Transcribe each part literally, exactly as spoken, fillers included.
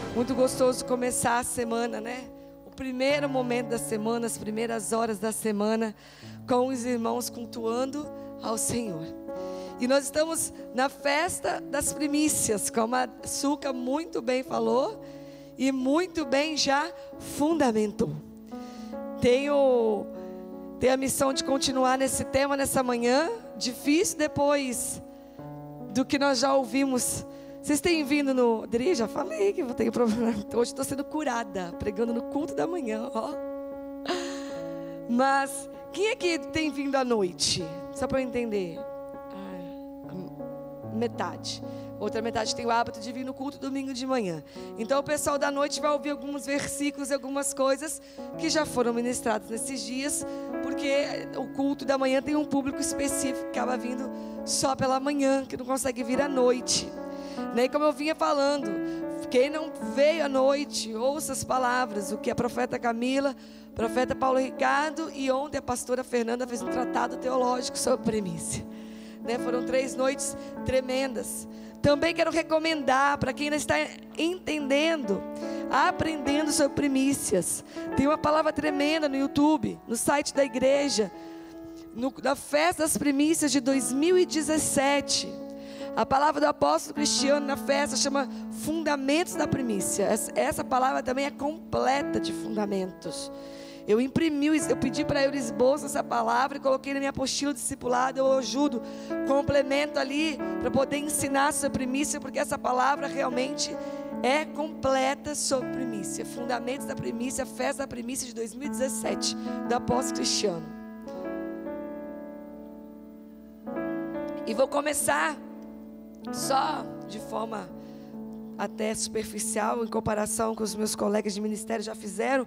Muito gostoso começar a semana, né? O primeiro momento da semana, as primeiras horas da semana, com os irmãos cultuando ao Senhor. E nós estamos na festa das primícias, como a Suca muito bem falou e muito bem já fundamentou. Tenho, tenho a missão de continuar nesse tema nessa manhã, difícil depois do que nós já ouvimos. Vocês têm vindo no... Dri, já falei que eu tenho problema. Hoje estou sendo curada, pregando no culto da manhã, ó. Mas quem é que tem vindo à noite? Só para eu entender. Ah, metade. Outra metade tem o hábito de vir no culto domingo de manhã. Então o pessoal da noite vai ouvir alguns versículos e algumas coisas que já foram ministradas nesses dias, porque o culto da manhã tem um público específico que acaba vindo só pela manhã, que não consegue vir à noite. E como eu vinha falando, quem não veio à noite, ouça as palavras, o que a profeta Camila, profeta Paulo Ricardo e ontem a pastora Fernanda fez um tratado teológico sobre primícia, né? Foram três noites tremendas. Também quero recomendar para quem ainda está entendendo, aprendendo sobre primícias, tem uma palavra tremenda no YouTube, no site da igreja, no, na festa das primícias de dois mil e dezessete. A palavra do apóstolo Cristiano na festa chama Fundamentos da Primícia. Essa, essa palavra também é completa de fundamentos. Eu imprimi, eu pedi para eu esboço essa palavra e coloquei na minha apostila discipulada. Eu ajudo, complemento ali para poder ensinar sobre primícia, porque essa palavra realmente é completa sobre primícia. Fundamentos da Primícia, festa da primícia de dois mil e dezessete, do apóstolo Cristiano. E vou começar só de forma até superficial, em comparação com os meus colegas de ministério já fizeram,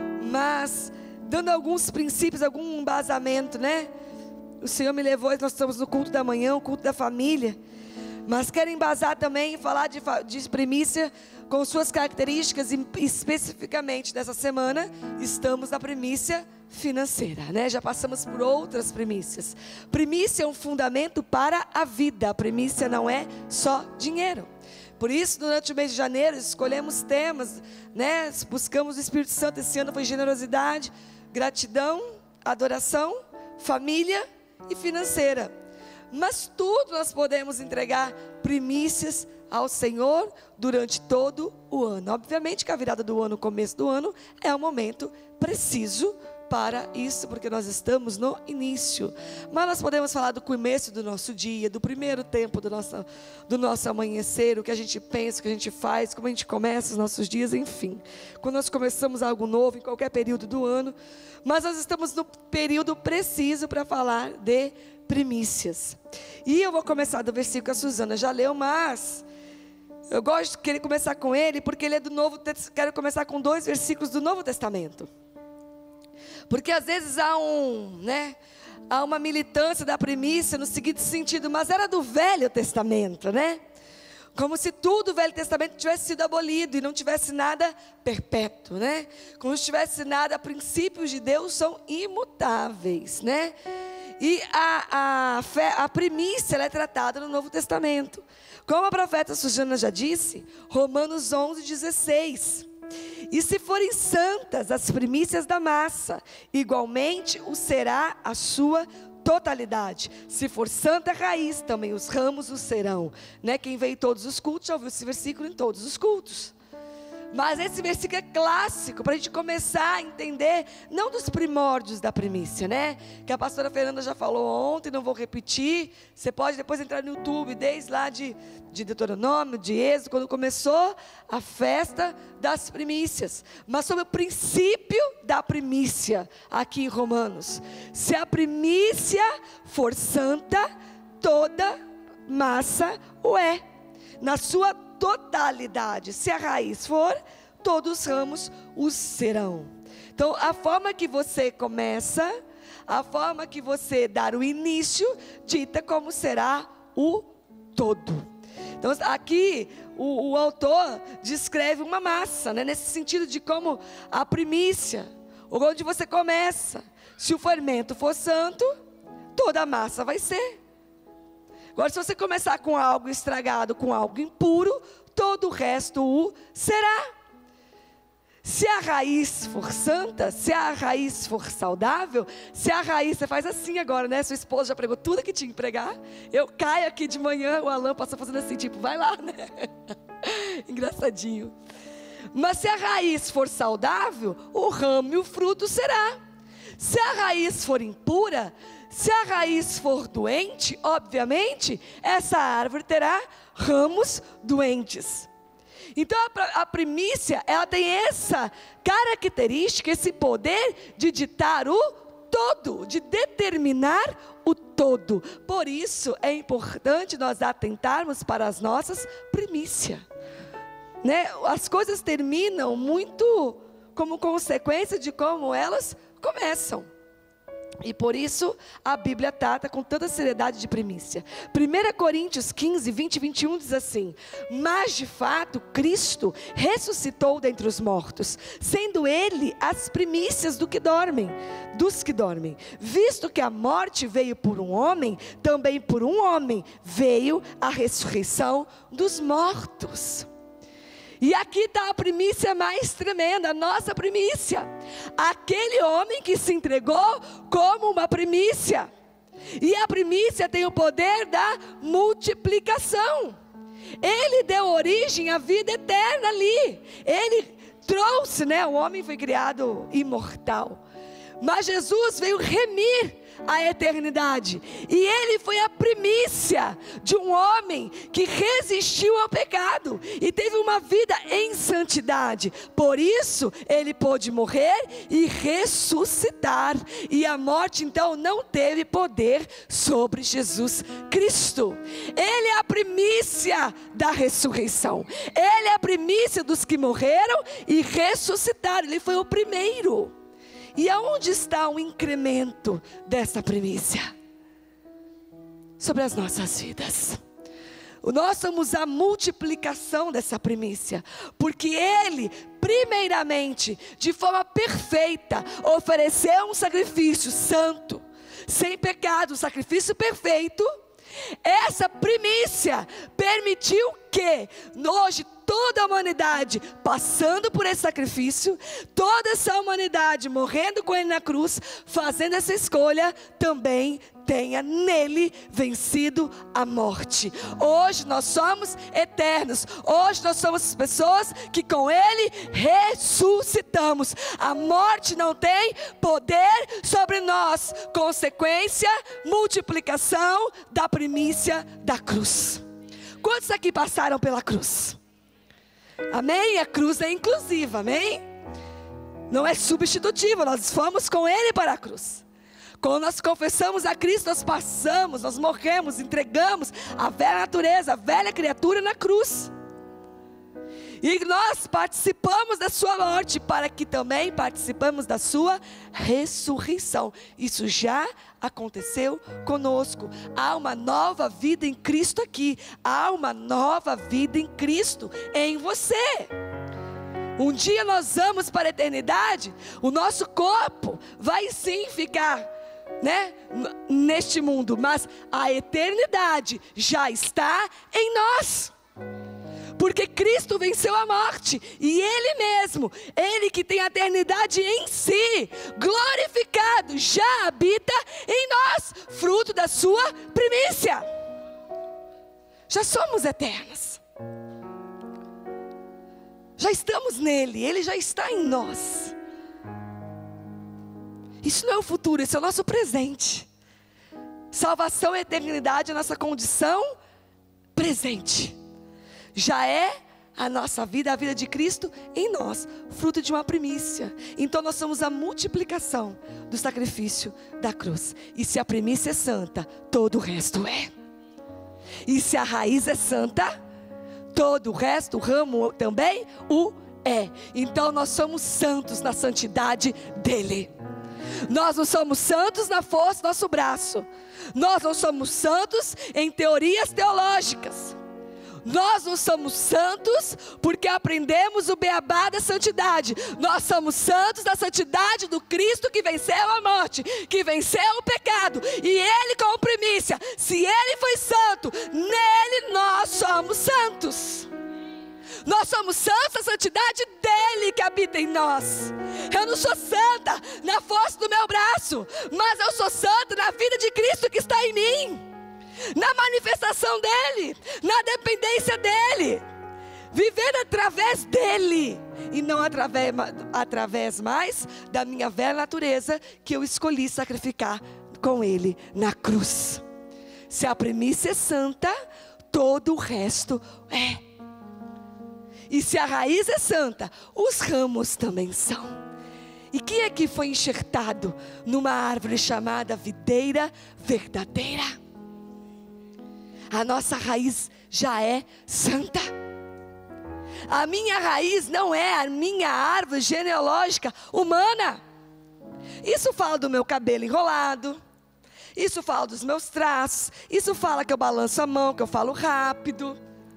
mas dando alguns princípios, algum embasamento, né? O Senhor me levou, nós estamos no culto da manhã, o culto da família, mas quero embasar também e falar de, de primícia com suas características, e especificamente dessa semana estamos na primícia financeira, né? Já passamos por outras primícias. Primícia é um fundamento para a vida. A primícia não é só dinheiro. Por isso, durante o mês de janeiro, escolhemos temas, né? Buscamos o Espírito Santo. Esse ano foi generosidade, gratidão, adoração, família e financeira. Mas tudo nós podemos entregar primícias ao Senhor durante todo o ano. Obviamente que a virada do ano, o começo do ano, é um momento preciso para isso, porque nós estamos no início. Mas nós podemos falar do começo do nosso dia, do primeiro tempo do nosso, do nosso amanhecer, o que a gente pensa, o que a gente faz, como a gente começa os nossos dias, enfim. Quando nós começamos algo novo, em qualquer período do ano. Mas nós estamos no período preciso para falar de primícias. E eu vou começar do versículo que a Suzana já leu, mas eu gosto de querer começar com ele, porque ele é do Novo Testamento. Quero começar com dois versículos do Novo Testamento. Porque às vezes há um, né, há uma militância da primícia no seguinte sentido, mas era do Velho Testamento, né? Como se tudo o Velho Testamento tivesse sido abolido e não tivesse nada perpétuo, né? Como se tivesse nada, princípios de Deus são imutáveis, né? E a, a, fé, a primícia ela é tratada no Novo Testamento. Como a profeta Suzana já disse, Romanos onze, dezesseis. E se forem santas as primícias da massa, igualmente o será a sua totalidade. Se for santa a raiz, também os ramos o serão, né? Quem veio em todos os cultos já ouviu esse versículo em todos os cultos. Mas esse versículo é clássico para a gente começar a entender, não dos primórdios da primícia, né? Que a pastora Fernanda já falou ontem, não vou repetir. Você pode depois entrar no YouTube, desde lá de, de Deuteronômio, de Êxodo, quando começou a festa das primícias. Mas sobre o princípio da primícia, aqui em Romanos. Se a primícia for santa, toda massa o é. Na sua totalidade. Se a raiz for, todos os ramos os serão. Então, a forma que você começa, a forma que você dar o início, dita como será o todo. Então, aqui, o, o autor descreve uma massa, né? Nesse sentido de como a primícia, onde você começa. Se o fermento for santo, toda a massa vai ser. Agora, se você começar com algo estragado, com algo impuro, todo o resto o será. Se a raiz for santa, se a raiz for saudável, se a raiz, você faz assim agora, né? Sua esposa já pregou tudo que tinha que pregar. Eu caio aqui de manhã, o Alan passa fazendo assim, tipo, vai lá, né? Engraçadinho. Mas se a raiz for saudável, o ramo e o fruto será. Se a raiz for impura, se a raiz for doente, obviamente, essa árvore terá ramos doentes. Então a, a primícia, ela tem essa característica, esse poder de ditar o todo, de determinar o todo. Por isso é importante nós atentarmos para as nossas primícias, né? As coisas terminam muito como consequência de como elas começam. E por isso a Bíblia trata com toda seriedade de primícia. primeira Coríntios quinze, vinte e vinte e um diz assim: mas de fato Cristo ressuscitou dentre os mortos, sendo Ele as primícias do que dormem, dos que dormem. Visto que a morte veio por um homem, também por um homem veio a ressurreição dos mortos. E aqui está a primícia mais tremenda, a nossa primícia. Aquele homem que se entregou como uma primícia. E a primícia tem o poder da multiplicação. Ele deu origem à vida eterna ali. Ele trouxe, né? O homem foi criado imortal. Mas Jesus veio remir a eternidade, e Ele foi a primícia de um homem que resistiu ao pecado, e teve uma vida em santidade. Por isso Ele pôde morrer e ressuscitar, e a morte então não teve poder sobre Jesus Cristo. Ele é a primícia da ressurreição, Ele é a primícia dos que morreram e ressuscitaram. Ele foi o primeiro. E aonde está o incremento dessa primícia? Sobre as nossas vidas. Nós somos a multiplicação dessa primícia, porque Ele, primeiramente, de forma perfeita, ofereceu um sacrifício santo, sem pecado, um sacrifício perfeito. Essa primícia permitiu que, hoje, toda a humanidade passando por esse sacrifício, toda essa humanidade morrendo com Ele na cruz, fazendo essa escolha, também tenha nele vencido a morte. Hoje nós somos eternos, hoje nós somos pessoas que com Ele ressuscitamos. A morte não tem poder sobre nós. Consequência, multiplicação da primícia da cruz. Quantos aqui passaram pela cruz? Amém? A cruz é inclusiva, amém? Não é substitutiva, nós fomos com Ele para a cruz. Quando nós confessamos a Cristo, nós passamos, nós morremos, entregamos a velha natureza, a velha criatura na cruz. E nós participamos da sua morte, para que também participamos da sua ressurreição. Isso já aconteceu conosco. Há uma nova vida em Cristo aqui. Há uma nova vida em Cristo em você. Um dia nós vamos para a eternidade. O nosso corpo vai sim ficar, né, neste mundo, mas a eternidade já está em nós. Porque Cristo venceu a morte, e Ele mesmo, Ele que tem a eternidade em si, glorificado, já habita em nós, fruto da sua primícia. Já somos eternos, já estamos nele, Ele já está em nós. Isso não é o futuro, isso é o nosso presente. Salvação e eternidade é a nossa condição presente. Já é a nossa vida, a vida de Cristo em nós, fruto de uma primícia. Então nós somos a multiplicação do sacrifício da cruz. E se a primícia é santa, todo o resto é. E se a raiz é santa, todo o resto, o ramo também o é. Então nós somos santos na santidade dEle. Nós não somos santos na força do nosso braço. Nós não somos santos em teorias teológicas. Nós não somos santos porque aprendemos o beabá da santidade. Nós somos santos da santidade do Cristo que venceu a morte, que venceu o pecado, e Ele como primícia. Se Ele foi santo, nele nós somos santos. Nós somos santos, a santidade dele que habita em nós. Eu não sou santa na força do meu braço, mas eu sou santa na vida de Cristo que está em mim, na manifestação dele, na dependência dele, vivendo através dele e não através, através mais da minha velha natureza que eu escolhi sacrificar com ele na cruz. Se a primícia é santa, todo o resto é. E se a raiz é santa, os ramos também são. E quem aqui foi enxertado numa árvore chamada videira verdadeira? A nossa raiz já é santa. A minha raiz não é a minha árvore genealógica humana. Isso fala do meu cabelo enrolado, isso fala dos meus traços, isso fala que eu balanço a mão, que eu falo rápido,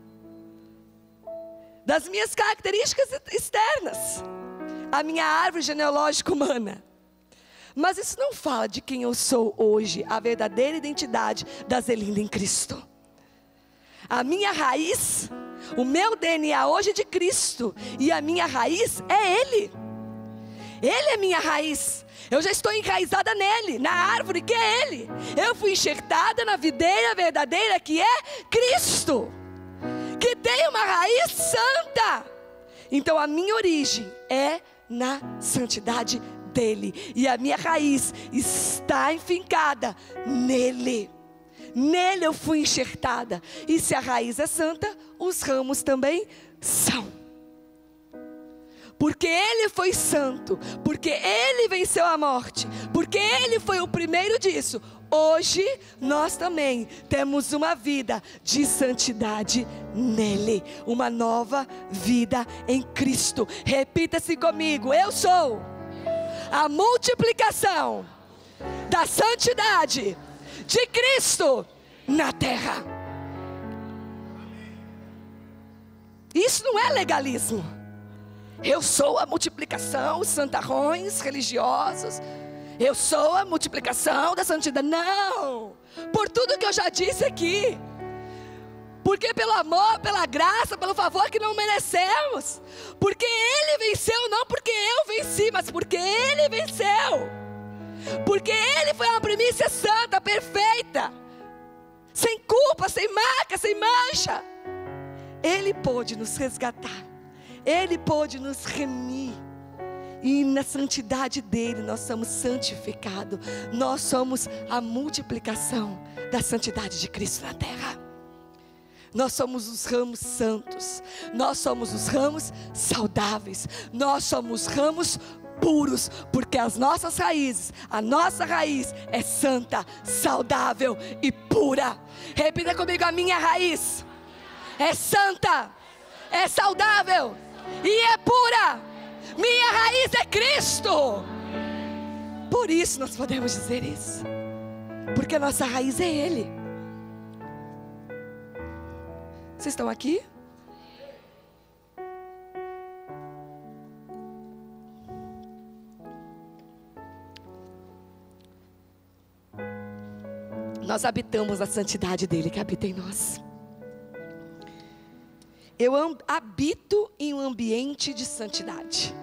das minhas características externas, a minha árvore genealógica humana. Mas isso não fala de quem eu sou hoje, a verdadeira identidade da Zelinda em Cristo. A minha raiz, o meu D N A hoje é de Cristo, e a minha raiz é Ele. Ele é minha raiz. Eu já estou enraizada nele, na árvore que é Ele. Eu fui enxertada na videira verdadeira que é Cristo, que tem uma raiz santa. Então a minha origem é na santidade dele, e a minha raiz está enfincada nele. Nele eu fui enxertada. E se a raiz é santa, os ramos também são. Porque ele foi santo, porque ele venceu a morte, porque ele foi o primeiro disso. Hoje nós também temos uma vida de santidade nele, uma nova vida em Cristo. Repita-se comigo: eu sou a multiplicação da santidade de Cristo na terra. Isso não é legalismo. Eu sou a multiplicação, os santarrões religiosos, eu sou a multiplicação da santidade. Não, por tudo que eu já disse aqui, porque pelo amor, pela graça, pelo favor que não merecemos, porque Ele venceu, não porque eu venci, mas porque Ele venceu, porque Ele foi uma primícia santa, perfeita, sem culpa, sem marca, sem mancha. Ele pôde nos resgatar, Ele pôde nos remir, e na santidade dele nós somos santificados. Nós somos a multiplicação da santidade de Cristo na terra. Nós somos os ramos santos, nós somos os ramos saudáveis, nós somos ramos puros, porque as nossas raízes, a nossa raiz é santa, saudável e pura. Repita comigo: a minha raiz é santa, é saudável e é pura. Minha raiz é Cristo. Por isso nós podemos dizer isso, porque a nossa raiz é Ele. Vocês estão aqui? Nós habitamos a santidade dele que habita em nós. Eu habito em um ambiente de santidade.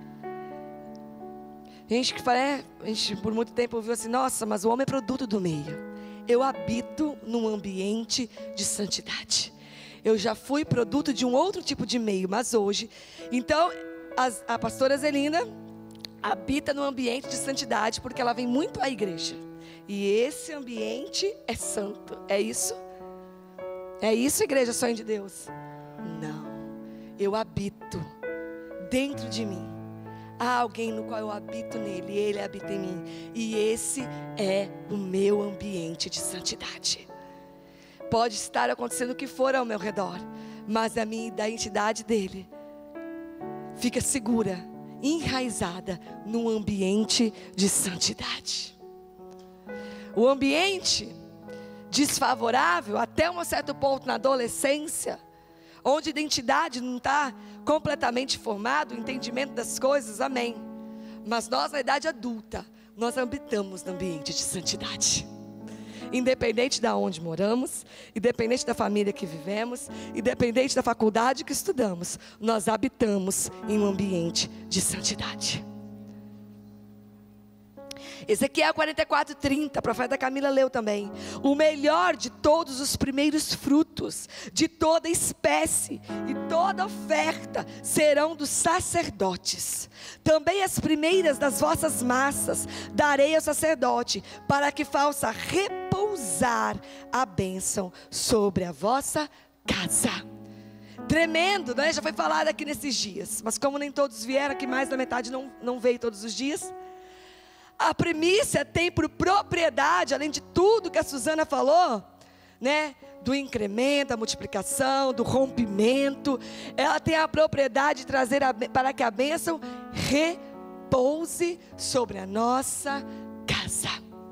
Gente que fala, é, a gente por muito tempo ouviu assim: nossa, mas o homem é produto do meio. Eu habito num ambiente de santidade. Eu já fui produto de um outro tipo de meio, mas hoje, então, as, a pastora Zelinda habita num ambiente de santidade, porque ela vem muito à igreja. E esse ambiente é santo, é isso? É isso, igreja, sonho de Deus? Não, eu habito dentro de mim. Há alguém no qual eu habito nele, ele habita em mim. E esse é o meu ambiente de santidade. Pode estar acontecendo o que for ao meu redor, mas a minha identidade dele fica segura, enraizada num ambiente de santidade. O ambiente desfavorável, até um certo ponto na adolescência, onde a identidade não está completamente formada, o entendimento das coisas, amém. Mas nós na idade adulta, nós habitamos no ambiente de santidade. Independente de onde moramos, independente da família que vivemos, independente da faculdade que estudamos, nós habitamos em um ambiente de santidade. Ezequiel quarenta e quatro, trinta, a profeta Camila leu também. O melhor de todos os primeiros frutos, de toda espécie e toda oferta, serão dos sacerdotes. Também as primeiras das vossas massas darei ao sacerdote, para que faça repousar a bênção sobre a vossa casa. Tremendo, né? Já foi falado aqui nesses dias, mas como nem todos vieram, aqui mais da metade não, não veio todos os dias. A primícia tem por propriedade, além de tudo que a Suzana falou, né, do incremento, da multiplicação, do rompimento, ela tem a propriedade de trazer a, para que a bênção repouse sobre a nossa casa.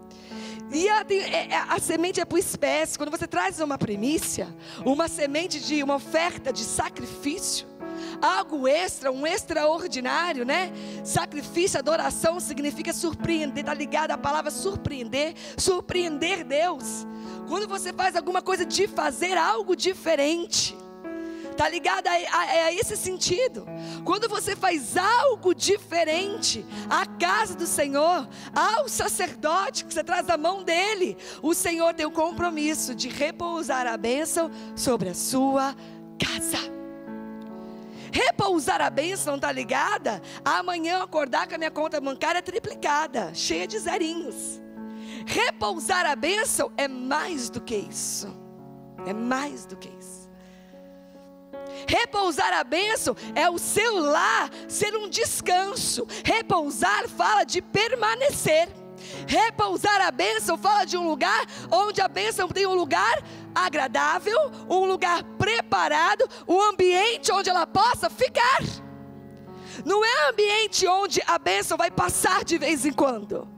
E a, a, a semente é por espécie. Quando você traz uma primícia, uma semente de uma oferta de sacrifício, algo extra, um extraordinário, né? Sacrifício, adoração significa surpreender, está ligado à palavra surpreender, surpreender Deus. Quando você faz alguma coisa de fazer algo diferente, está ligado a, a, a esse sentido. Quando você faz algo diferente à casa do Senhor, ao sacerdote que você traz da mão dele, o Senhor tem o compromisso de repousar a bênção sobre a sua casa. Repousar a bênção está ligada a amanhã acordar com a minha conta bancária triplicada, cheia de zerinhos. Repousar a bênção é mais do que isso. É mais do que isso. Repousar a bênção é o seu lar ser um descanso. Repousar fala de permanecer. Repousar a bênção fala de um lugar onde a bênção tem um lugar agradável, um lugar preparado, um ambiente onde ela possa ficar. Não é um ambiente onde a bênção vai passar de vez em quando.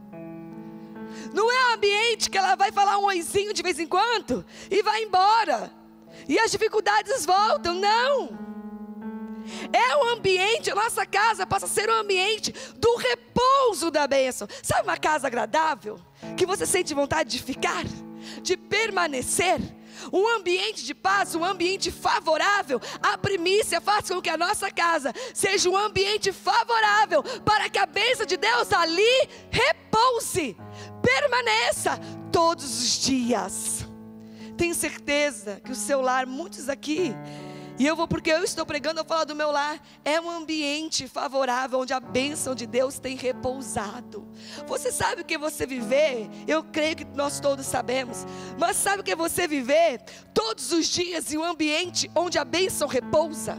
Não é um ambiente que ela vai falar um oizinho de vez em quando e vai embora, e as dificuldades voltam. Não. É um ambiente, a nossa casa passa a ser um ambiente do repouso da bênção. Sabe uma casa agradável? Que você sente vontade de ficar, de permanecer. Um ambiente de paz, um ambiente favorável. A primícia faz com que a nossa casa seja um ambiente favorável, para que a bênção de Deus ali repouse, permaneça todos os dias. Tenho certeza que o seu lar, muitos aqui, e eu vou, porque eu estou pregando, eu falo do meu lar, é um ambiente favorável, onde a bênção de Deus tem repousado. Você sabe o que é você viver? Eu creio que nós todos sabemos. Mas sabe o que é você viver todos os dias em um ambiente onde a bênção repousa?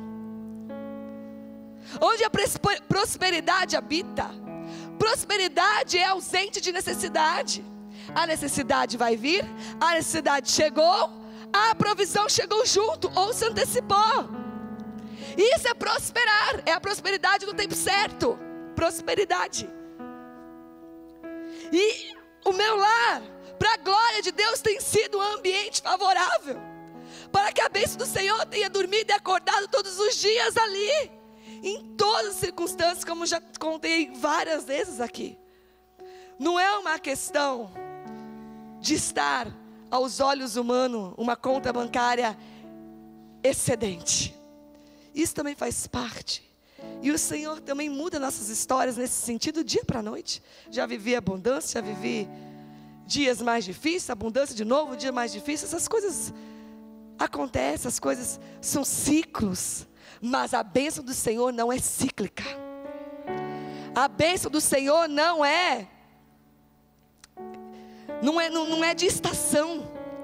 Onde a prosperidade habita. Prosperidade é ausente de necessidade. A necessidade vai vir, a necessidade chegou, a provisão chegou junto ou se antecipou. Isso é prosperar, é a prosperidade no tempo certo. Prosperidade. E o meu lar, para a glória de Deus, tem sido um ambiente favorável, para que a bênção do Senhor tenha dormido e acordado todos os dias ali, em todas as circunstâncias, como já contei várias vezes aqui. Não é uma questão de estar aos olhos humanos uma conta bancária excedente. Isso também faz parte. E o Senhor também muda nossas histórias nesse sentido, dia para noite. Já vivi abundância, já vivi dias mais difíceis, abundância de novo, dia mais difícil. Essas coisas acontecem, as coisas são ciclos. Mas a bênção do Senhor não é cíclica. A bênção do Senhor não é Não é, não, não é de estação.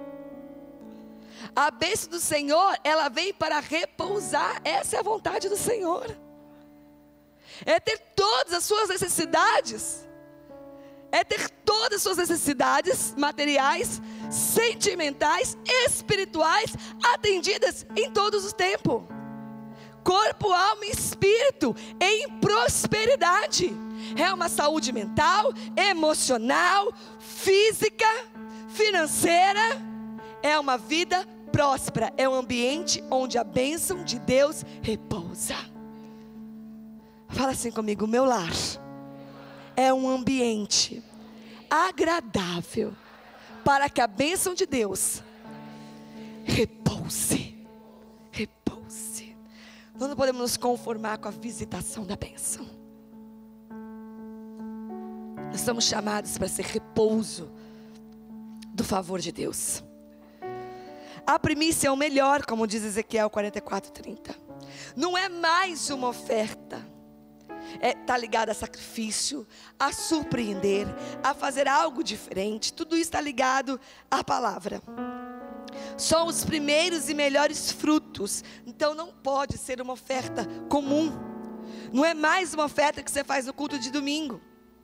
A bênção do Senhor, ela vem para repousar. Essa é a vontade do Senhor. É ter todas as suas necessidades. É ter todas as suas necessidades materiais, sentimentais, espirituais, atendidas em todos os tempos. Corpo, alma e espírito em prosperidade. É uma saúde mental, emocional, física, financeira. É uma vida próspera. É um ambiente onde a bênção de Deus repousa. Fala assim comigo: meu lar é um ambiente agradável para que a bênção de Deus repouse. Repouse. Nós não podemos nos conformar com a visitação da bênção. Nós somos chamados para ser repouso do favor de Deus. A primícia é o melhor, como diz Ezequiel quarenta e quatro, trinta. Não é mais uma oferta. Está ligado a sacrifício, a surpreender, a fazer algo diferente. Tudo isso está ligado à palavra. São os primeiros e melhores frutos. Então não pode ser uma oferta comum. Não é mais uma oferta que você faz no culto de domingo.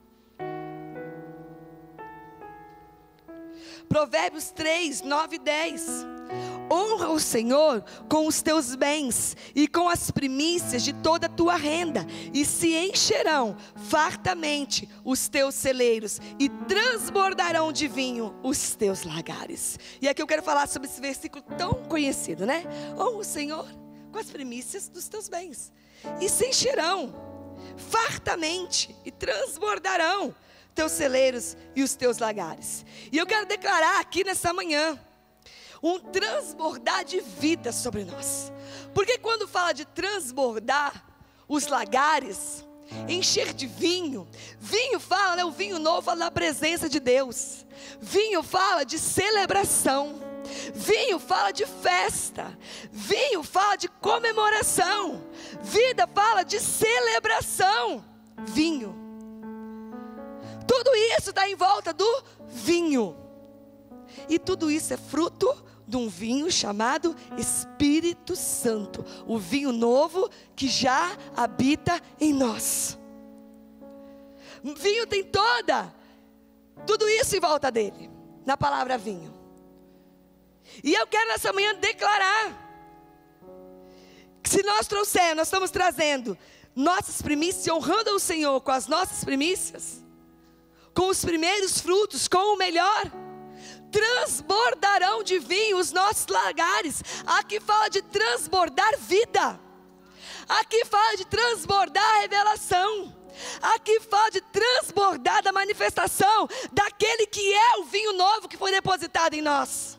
Provérbios três, nove e dez. Honra o Senhor com os teus bens e com as primícias de toda a tua renda, e se encherão fartamente os teus celeiros, e transbordarão de vinho os teus lagares. E aqui eu quero falar sobre esse versículo tão conhecido, né? Honra o Senhor com as primícias dos teus bens, e se encherão fartamente, e transbordarão teus celeiros e os teus lagares. E eu quero declarar aqui nessa manhã um transbordar de vida sobre nós. Porque quando fala de transbordar os lagares, encher de vinho, vinho fala, né, o vinho novo fala da presença de Deus. Vinho fala de celebração. Vinho fala de festa. Vinho fala de comemoração. Vida fala de celebração. Vinho. Tudo isso está em volta do vinho. E tudo isso é fruto de um vinho chamado Espírito Santo. O vinho novo que já habita em nós. O vinho tem toda, tudo isso em volta dele. Na palavra vinho. E eu quero nessa manhã declarar que se nós trouxermos, nós estamos trazendo nossas primícias, honrando o Senhor com as nossas primícias, com os primeiros frutos, com o melhor, transbordarão de vinho os nossos lagares. Aqui fala de transbordar vida. Aqui fala de transbordar a revelação. Aqui fala de transbordar da manifestação daquele que é o vinho novo que foi depositado em nós.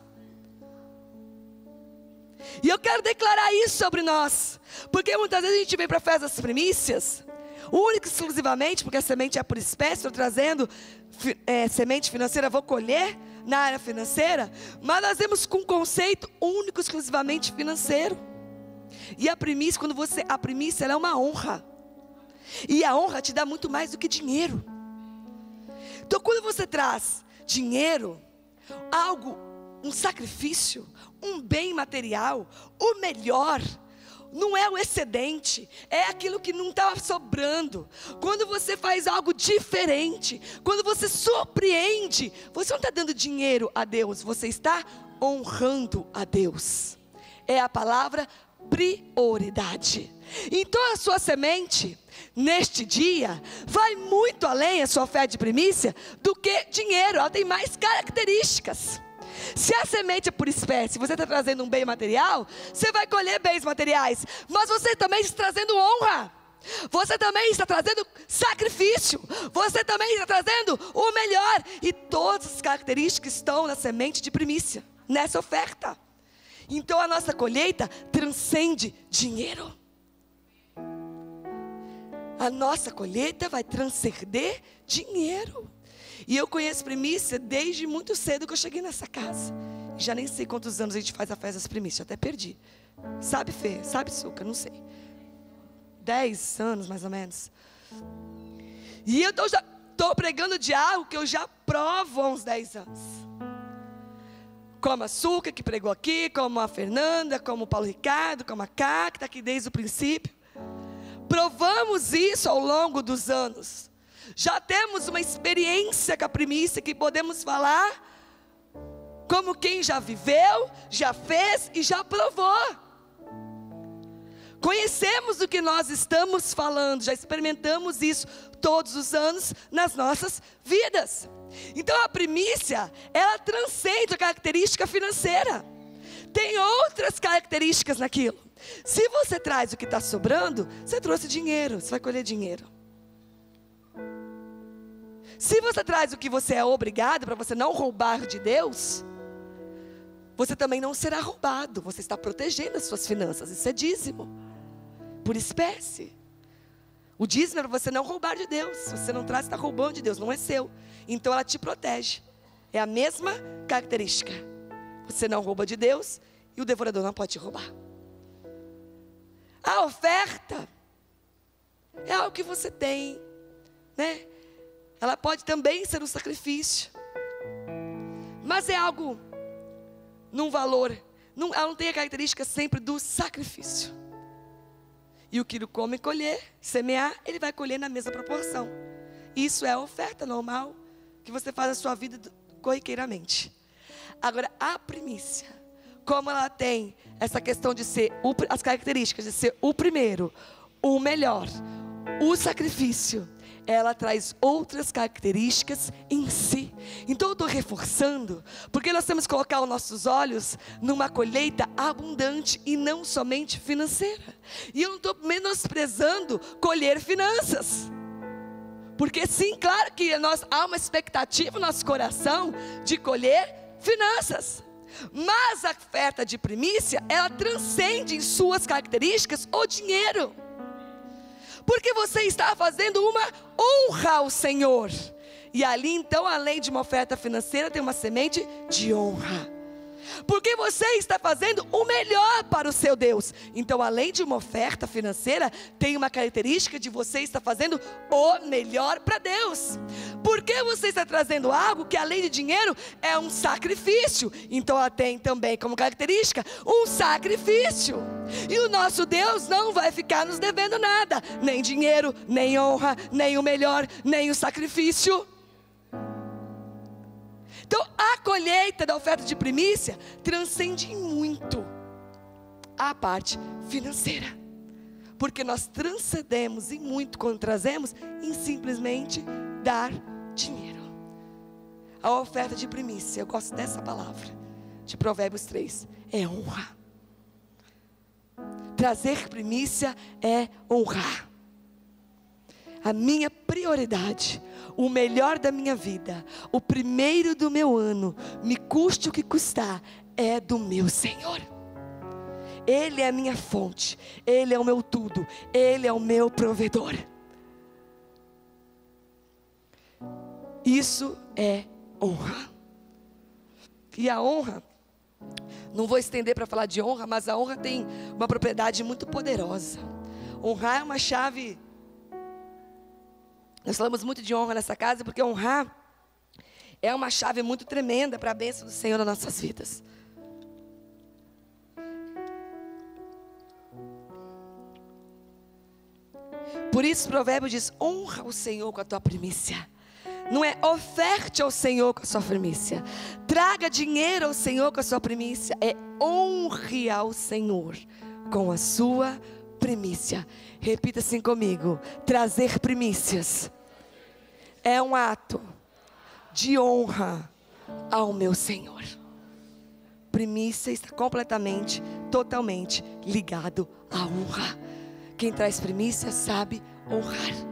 E eu quero declarar isso sobre nós, porque muitas vezes a gente vem para a festa das primícias, única e exclusivamente, porque a semente é por espécie, estou trazendo é, semente financeira, vou colher na área financeira, mas nós temos com um conceito único e exclusivamente financeiro. E a primícia, quando você, a primícia ela é uma honra, e a honra te dá muito mais do que dinheiro. Então quando você traz dinheiro, algo, um sacrifício, um bem material, o melhor, não é o excedente, é aquilo que não está sobrando. Quando você faz algo diferente, quando você surpreende, você não está dando dinheiro a Deus, você está honrando a Deus. É a palavra prioridade. Então a sua semente, neste dia, vai muito além a sua fé de primícia do que dinheiro. Ela tem mais características. Se a semente é por espécie, você está trazendo um bem material, você vai colher bens materiais, mas você também está trazendo honra, você também está trazendo sacrifício, você também está trazendo o melhor, e todas as características estão na semente de primícia, nessa oferta. Então a nossa colheita transcende dinheiro. A nossa colheita vai transcender dinheiro. E eu conheço primícia desde muito cedo que eu cheguei nessa casa. Já nem sei quantos anos a gente faz a festa das primícias, até perdi. Sabe, Fê? Sabe, Suca? Não sei. Dez anos, mais ou menos. E eu tô, já estou pregando de algo que eu já provo há uns dez anos. Como a Suca, que pregou aqui, como a Fernanda, como o Paulo Ricardo, como a Cá, que está aqui desde o princípio. Provamos isso ao longo dos anos. Já temos uma experiência com a primícia que podemos falar como quem já viveu, já fez e já provou. Conhecemos o que nós estamos falando, já experimentamos isso todos os anos nas nossas vidas. Então a primícia, ela transcende a característica financeira. Tem outras características naquilo. Se você traz o que está sobrando, você trouxe dinheiro, você vai colher dinheiro. Se você traz o que você é obrigado, para você não roubar de Deus, você também não será roubado. Você está protegendo as suas finanças. Isso é dízimo, por espécie. O dízimo é para você não roubar de Deus. Se você não traz, você está roubando de Deus, não é seu. Então ela te protege. É a mesma característica. Você não rouba de Deus e o devorador não pode te roubar. A oferta é algo que você tem, né? Ela pode também ser um sacrifício, mas é algo num valor, não, ela não tem a característica sempre do sacrifício. E o que ele come colher, semear, ele vai colher na mesma proporção. Isso é a oferta normal que você faz na sua vida corriqueiramente. Agora, a primícia, como ela tem essa questão de ser, o, as características de ser o primeiro, o melhor, o sacrifício, ela traz outras características em si. Então eu estou reforçando, porque nós temos que colocar os nossos olhos numa colheita abundante e não somente financeira. E eu não estou menosprezando colher finanças, porque sim, claro que nós, há uma expectativa no nosso coração de colher finanças. Mas a oferta de primícia, ela transcende em suas características o dinheiro. Porque você está fazendo uma honra ao Senhor. E ali então, além de uma oferta financeira, tem uma semente de honra. Porque você está fazendo o melhor para o seu Deus. Então, além de uma oferta financeira, tem uma característica de você estar fazendo o melhor para Deus. Porque você está trazendo algo que, além de dinheiro, é um sacrifício. Então, ela tem também como característica um sacrifício. E o nosso Deus não vai ficar nos devendo nada. Nem dinheiro, nem honra, nem o melhor, nem o sacrifício. Então, a colheita da oferta de primícia transcende muito a parte financeira. Porque nós transcendemos em muito quando trazemos em simplesmente dar dinheiro. A oferta de primícia, eu gosto dessa palavra, de Provérbios três, é honra. Trazer primícia é honrar. A minha prioridade, o melhor da minha vida, o primeiro do meu ano, me custe o que custar, é do meu Senhor. Ele é a minha fonte, Ele é o meu tudo, Ele é o meu provedor. Isso é honra. E a honra, não vou estender para falar de honra, mas a honra tem uma propriedade muito poderosa. Honrar é uma chave. Nós falamos muito de honra nessa casa, porque honrar é uma chave muito tremenda para a bênção do Senhor nas nossas vidas. Por isso o provérbio diz: honra o Senhor com a tua primícia. Não é oferte ao Senhor com a sua primícia. Traga dinheiro ao Senhor com a sua primícia. É honre ao Senhor com a sua primícia. Repita assim comigo: trazer primícias é um ato de honra ao meu Senhor. Primícia está completamente, totalmente ligado à honra. Quem traz primícia sabe honrar.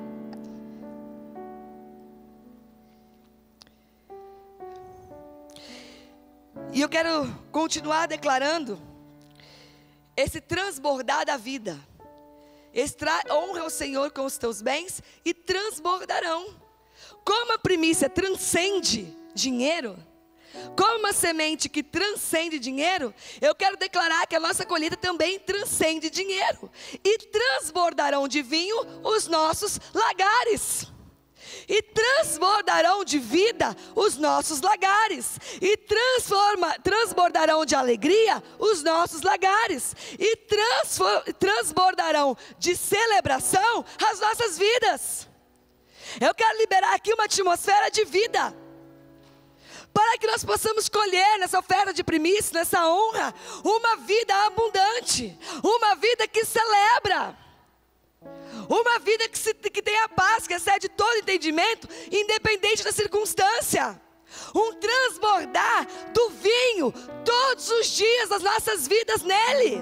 E eu quero continuar declarando esse transbordar da vida. Extra, honra ao Senhor com os teus bens e transbordarão. Como a primícia transcende dinheiro, como uma semente que transcende dinheiro, eu quero declarar que a nossa colheita também transcende dinheiro. E transbordarão de vinho os nossos lagares. E transbordarão de vida os nossos lagares. E transforma, transbordarão de alegria os nossos lagares. E transbordarão de celebração as nossas vidas. Eu quero liberar aqui uma atmosfera de vida, para que nós possamos colher nessa oferta de primícia, nessa honra, uma vida abundante, uma vida que celebra, uma vida que, se, que tem a paz, que excede todo entendimento, independente da circunstância. Um transbordar do vinho todos os dias das nossas vidas nele.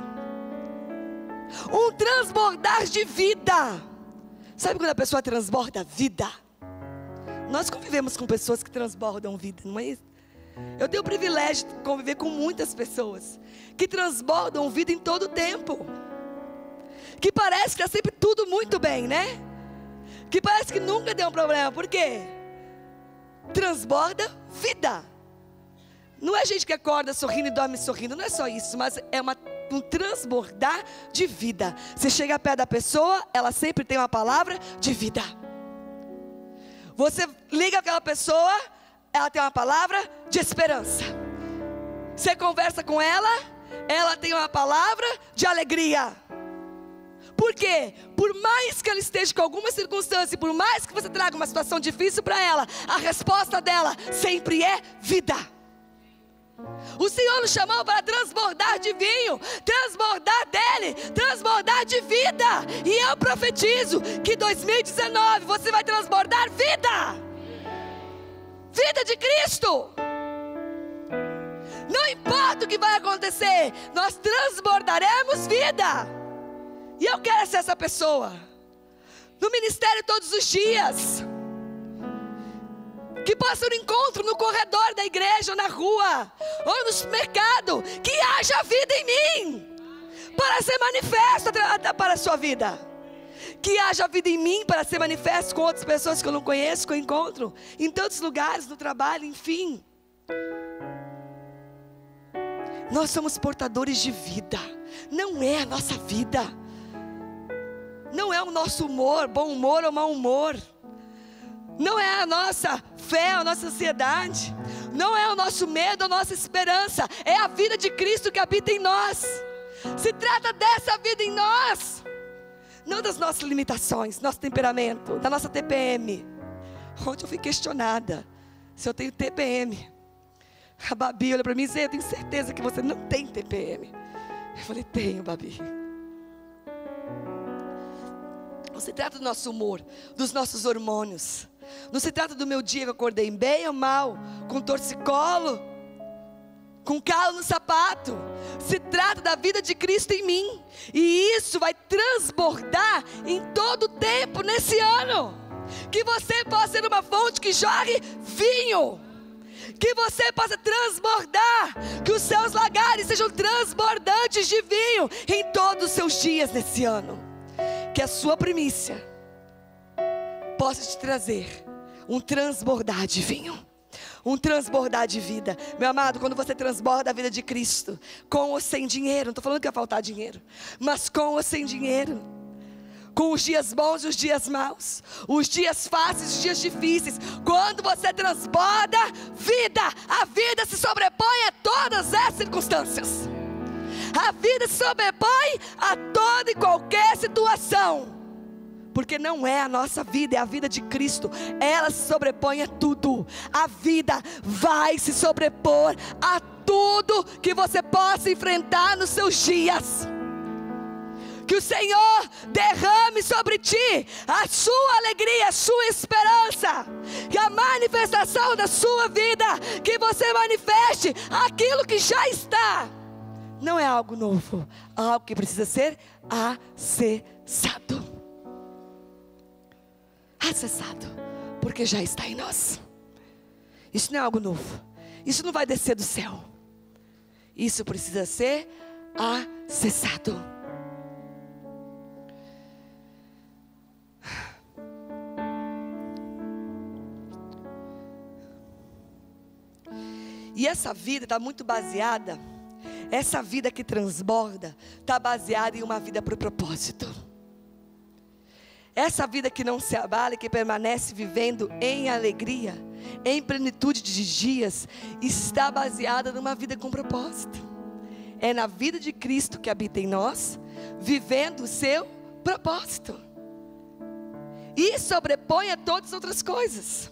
Um transbordar de vida. Sabe quando a pessoa transborda vida? Nós convivemos com pessoas que transbordam vida, não é isso? Eu tenho o privilégio de conviver com muitas pessoas que transbordam vida em todo o tempo, que parece que está sempre tudo muito bem, né? Que parece que nunca tem um problema. Por quê? Transborda vida. Não é gente que acorda sorrindo e dorme sorrindo, não é só isso, mas é uma, um transbordar de vida. Você chega perto da pessoa, ela sempre tem uma palavra de vida. Você liga aquela pessoa, ela tem uma palavra de esperança. Você conversa com ela, ela tem uma palavra de alegria. Por quê? Por mais que ela esteja com alguma circunstância, por mais que você traga uma situação difícil para ela, a resposta dela sempre é vida. O Senhor nos chamou para transbordar de vinho, transbordar dele, transbordar de vida. E eu profetizo que em dois mil e dezenove você vai transbordar vida. Vida de Cristo. Não importa o que vai acontecer, nós transbordaremos vida. E eu quero ser essa pessoa no ministério todos os dias, que possa no encontro, no corredor da igreja, ou na rua, ou no supermercado, que haja vida em mim, para ser manifesta para a sua vida. Que haja vida em mim para ser manifesto com outras pessoas que eu não conheço, que eu encontro em tantos lugares, no trabalho, enfim. Nós somos portadores de vida. Não é a nossa vida, não é o nosso humor, bom humor ou mau humor, não é a nossa fé, a nossa ansiedade, não é o nosso medo, a nossa esperança. É a vida de Cristo que habita em nós. Se trata dessa vida em nós, não das nossas limitações, nosso temperamento, da nossa T P M. Ontem eu fui questionada se eu tenho T P M. A Babi olha para mim e diz: eu tenho certeza que você não tem T P M. Eu falei: tenho, Babi. Não se trata do nosso humor, dos nossos hormônios. Não se trata do meu dia que eu acordei bem ou mal, com torcicolo, com calo no sapato. Se trata da vida de Cristo em mim. E isso vai transbordar em todo o tempo nesse ano. Que você possa ser uma fonte que jorre vinho. Que você possa transbordar. Que os seus lagares sejam transbordantes de vinho em todos os seus dias nesse ano. Que a sua primícia possa te trazer um transbordar de vinho, um transbordar de vida. Meu amado, quando você transborda a vida de Cristo, com ou sem dinheiro, não estou falando que vai faltar dinheiro, mas com ou sem dinheiro, com os dias bons e os dias maus, os dias fáceis e os dias difíceis, quando você transborda vida, a vida se sobrepõe a todas as circunstâncias. A vida se sobrepõe a toda e qualquer situação. Porque não é a nossa vida, é a vida de Cristo. Ela se sobrepõe a tudo. A vida vai se sobrepor a tudo que você possa enfrentar nos seus dias. Que o Senhor derrame sobre ti a sua alegria, a sua esperança. Que a manifestação da sua vida, que você manifeste aquilo que já está. Não é algo novo, é algo que precisa ser acessado. Acessado, porque já está em nós. Isso não é algo novo, isso não vai descer do céu. Isso precisa ser acessado. E essa vida está muito baseada, essa vida que transborda, está baseada em uma vida para o propósito. Essa vida que não se abala e que permanece vivendo em alegria, em plenitude de dias, está baseada numa vida com propósito. É na vida de Cristo que habita em nós, vivendo o seu propósito. E sobrepõe a todas as outras coisas.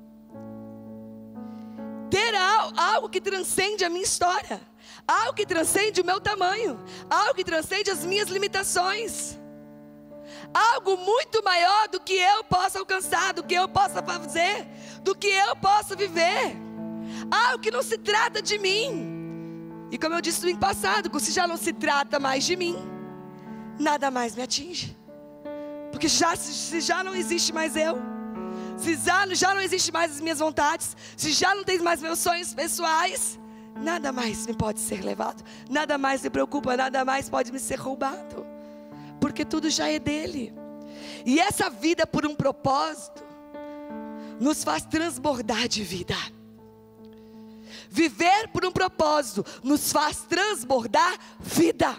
Ter algo que transcende a minha história, algo que transcende o meu tamanho, algo que transcende as minhas limitações. Algo muito maior do que eu possa alcançar, do que eu possa fazer, do que eu possa viver. Algo que não se trata de mim. E como eu disse no ano passado, se já não se trata mais de mim, nada mais me atinge. Porque já, se já não existe mais eu, se já, já não existe mais as minhas vontades, se já não tem mais meus sonhos pessoais, nada mais me pode ser levado, nada mais me preocupa, nada mais pode me ser roubado, porque tudo já é dele. E essa vida por um propósito nos faz transbordar de vida. Viver por um propósito nos faz transbordar vida.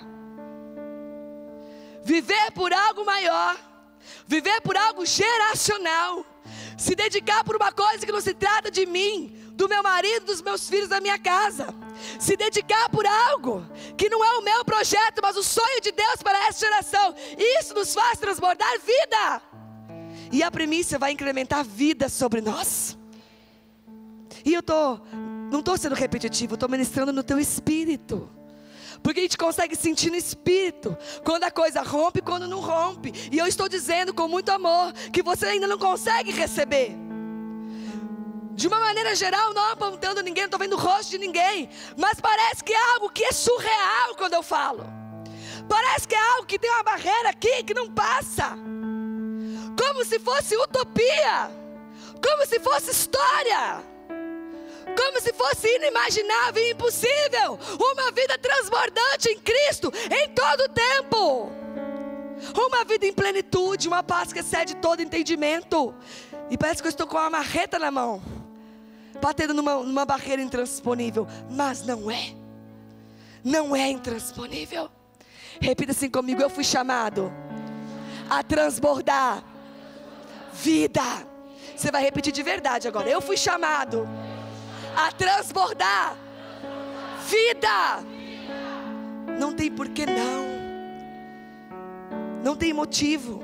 Viver por algo maior, viver por algo geracional, se dedicar por uma coisa que não se trata de mim, do meu marido, dos meus filhos, da minha casa. Se dedicar por algo que não é o meu projeto, mas o sonho de Deus para essa geração. Isso nos faz transbordar vida. E a primícia vai incrementar vida sobre nós. E eu tô, não estou sendo repetitivo, eu estou ministrando no teu espírito. Porque a gente consegue sentir no espírito quando a coisa rompe e quando não rompe. E eu estou dizendo com muito amor que você ainda não consegue receber. De uma maneira geral, não apontando ninguém, não estou vendo o rosto de ninguém. Mas parece que é algo que é surreal quando eu falo. Parece que é algo que tem uma barreira aqui que não passa. Como se fosse utopia. Como se fosse história. Como se fosse inimaginável e impossível. Uma vida transbordante em Cristo em todo o tempo. Uma vida em plenitude, uma paz que excede todo entendimento. E parece que eu estou com uma marreta na mão, batendo numa, numa barreira intransponível. Mas não é. Não é intransponível. Repita assim comigo: eu fui chamado a transbordar vida. Você vai repetir de verdade agora: eu fui chamado a transbordar vida. Não tem porquê não. Não tem motivo.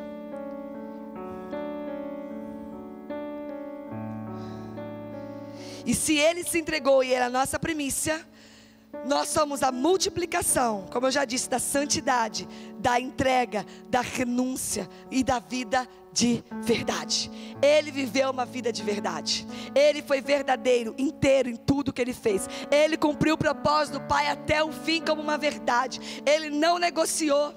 E se Ele se entregou e era a nossa primícia, nós somos a multiplicação, como eu já disse, da santidade, da entrega, da renúncia e da vida de verdade. Ele viveu uma vida de verdade. Ele foi verdadeiro, inteiro em tudo que Ele fez. Ele cumpriu o propósito do Pai até o fim como uma verdade. Ele não negociou.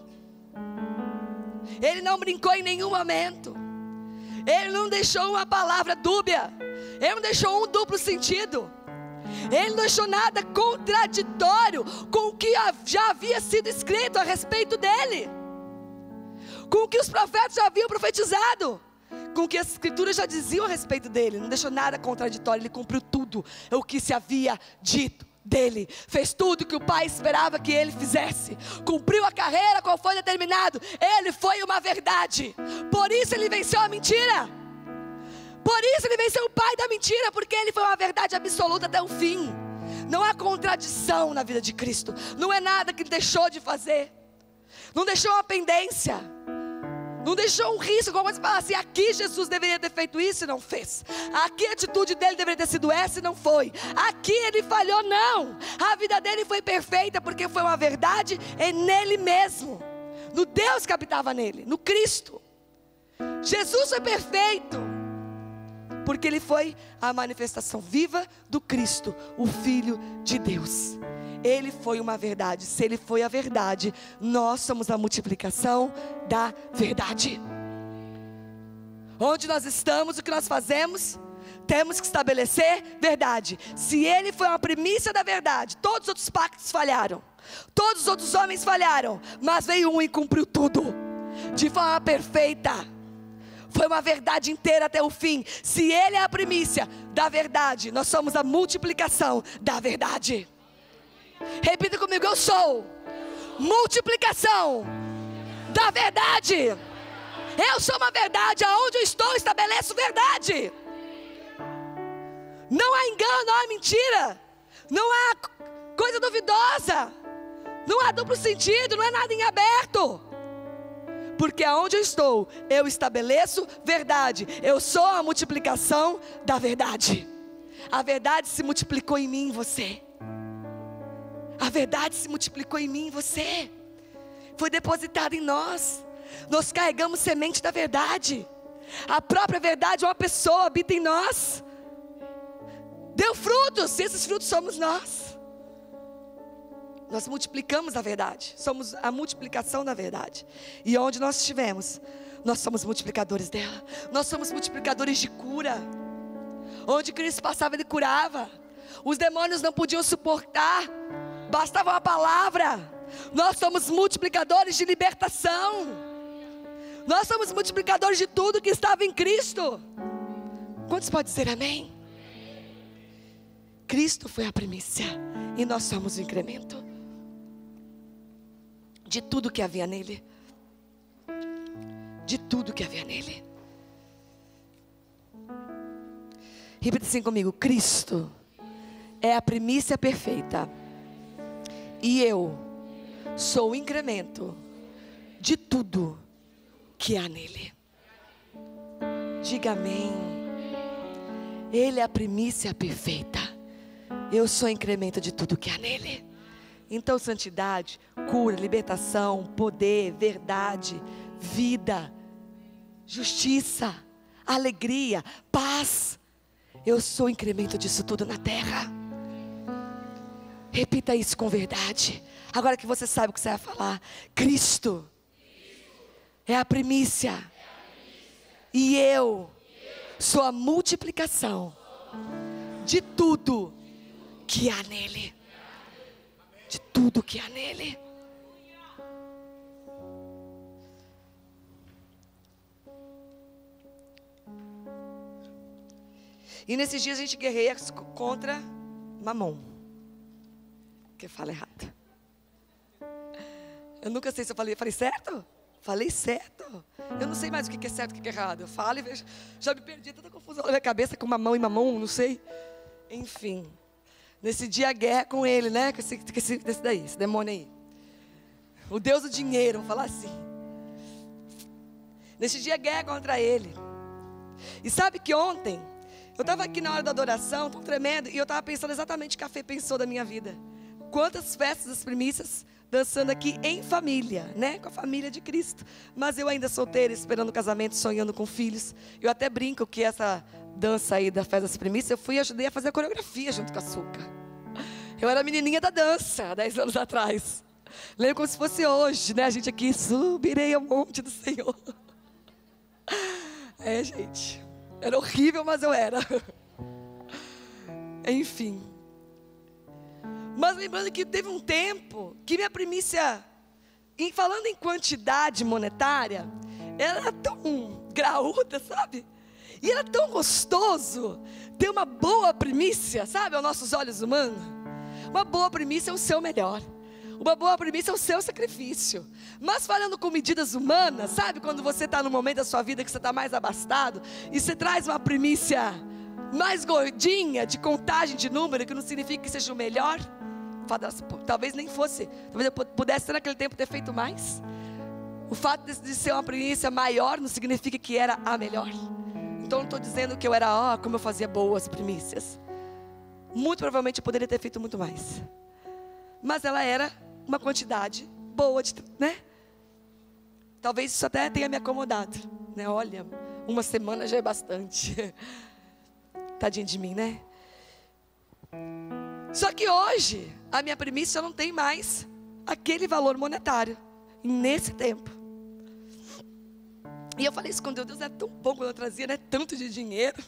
Ele não brincou em nenhum momento. Ele não deixou uma palavra dúbia. Ele não deixou um duplo sentido. Ele não deixou nada contraditório com o que já havia sido escrito a respeito dele, com o que os profetas já haviam profetizado, com o que as escrituras já diziam a respeito dele. Não deixou nada contraditório. Ele cumpriu tudo o que se havia dito dele. Fez tudo que o Pai esperava que ele fizesse. Cumpriu a carreira qual foi determinado. Ele foi uma verdade. Por isso ele venceu a mentira. Por isso ele venceu o pai da mentira, porque ele foi uma verdade absoluta até o fim. Não há contradição na vida de Cristo. Não é nada que ele deixou de fazer. Não deixou uma pendência. Não deixou um risco, como você fala assim: aqui Jesus deveria ter feito isso e não fez. Aqui a atitude dele deveria ter sido essa e não foi. Aqui ele falhou, não. A vida dele foi perfeita porque foi uma verdade em nele mesmo. No Deus que habitava nele, no Cristo. Jesus foi perfeito porque Ele foi a manifestação viva do Cristo, o Filho de Deus. Ele foi uma verdade. Se Ele foi a verdade, nós somos a multiplicação da verdade. Onde nós estamos, o que nós fazemos, temos que estabelecer verdade. Se Ele foi uma primícia da verdade, todos os outros pactos falharam, todos os outros homens falharam, mas veio um e cumpriu tudo, de forma perfeita. Foi uma verdade inteira até o fim. Se Ele é a primícia da verdade, nós somos a multiplicação da verdade. Repita comigo: eu sou multiplicação da verdade. Eu sou uma verdade. Aonde eu estou, estabeleço verdade. Não há engano, não há mentira, não há coisa duvidosa, não há duplo sentido, não é nada em aberto. Porque aonde eu estou, eu estabeleço verdade. Eu sou a multiplicação da verdade. A verdade se multiplicou em mim e em você. A verdade se multiplicou em mim e em você. Foi depositada em nós. Nós carregamos semente da verdade. A própria verdade, uma pessoa habita em nós. Deu frutos, e esses frutos somos nós. Nós multiplicamos a verdade. Somos a multiplicação da verdade. E onde nós estivermos, nós somos multiplicadores dela. Nós somos multiplicadores de cura. Onde Cristo passava, Ele curava. Os demônios não podiam suportar, bastava uma palavra. Nós somos multiplicadores de libertação. Nós somos multiplicadores de tudo que estava em Cristo. Quantos podem dizer amém? Cristo foi a primícia e nós somos o incremento de tudo que havia nele. De tudo que havia nele. Repita assim comigo: Cristo é a primícia perfeita e eu sou o incremento de tudo que há nele. Diga amém. Ele é a primícia perfeita, eu sou o incremento de tudo que há nele. Então santidade, cura, libertação, poder, verdade, vida, justiça, alegria, paz, eu sou o incremento disso tudo na terra. Repita isso com verdade. Agora que você sabe o que você vai falar: Cristo é a primícia e eu sou a multiplicação de tudo que há nele. De tudo que há nele. E nesses dias a gente guerreia contra Mamon. Que fala errado. Eu nunca sei se eu falei, falei certo? Falei certo. Eu não sei mais o que é certo e o que é errado. Eu falo e vejo, já me perdi, tanta confusão na minha cabeça com Mamão e Mamon, não sei. Enfim, nesse dia a guerra com ele, né? Com esse, com esse, esse daí, esse demônio aí. O Deus do dinheiro, vamos falar assim. Nesse dia a guerra contra ele. E sabe que ontem, eu estava aqui na hora da adoração, tão tremendo, e eu estava pensando exatamente o que a Fê pensou da minha vida. Quantas festas das primícias, dançando aqui em família, né? Com a família de Cristo. Mas eu ainda solteira, esperando o casamento, sonhando com filhos. Eu até brinco que essa dança aí da festa das primícias, eu fui e ajudei a fazer a coreografia junto com a Açúcar. Eu era a menininha da dança, há dez anos atrás. Lembro como se fosse hoje, né? A gente aqui, subirei ao monte do Senhor. É, gente, era horrível, mas eu era. Enfim. Mas lembrando que teve um tempo que minha primícia, em, falando em quantidade monetária, era tão graúda, sabe? E era tão gostoso ter uma boa primícia, sabe, aos nossos olhos humanos. Uma boa primícia é o seu melhor. Uma boa primícia é o seu sacrifício. Mas falando com medidas humanas, sabe, quando você está no momento da sua vida que você está mais abastado, e você traz uma primícia mais gordinha, de contagem de número, que não significa que seja o melhor. Talvez nem fosse, talvez eu pudesse naquele tempo ter feito mais. O fato de, de ser uma primícia maior não significa que era a melhor. Então não estou dizendo que eu era, ó, como eu fazia boas primícias. Muito provavelmente eu poderia ter feito muito mais. Mas ela era uma quantidade boa, de, né? Talvez isso até tenha me acomodado, né? Olha, uma semana já é bastante. Tadinho de mim, né? Só que hoje, a minha primícia não tem mais aquele valor monetário, nesse tempo. E eu falei isso com Deus, Deus é tão bom quando eu trazia, né, tanto de dinheiro.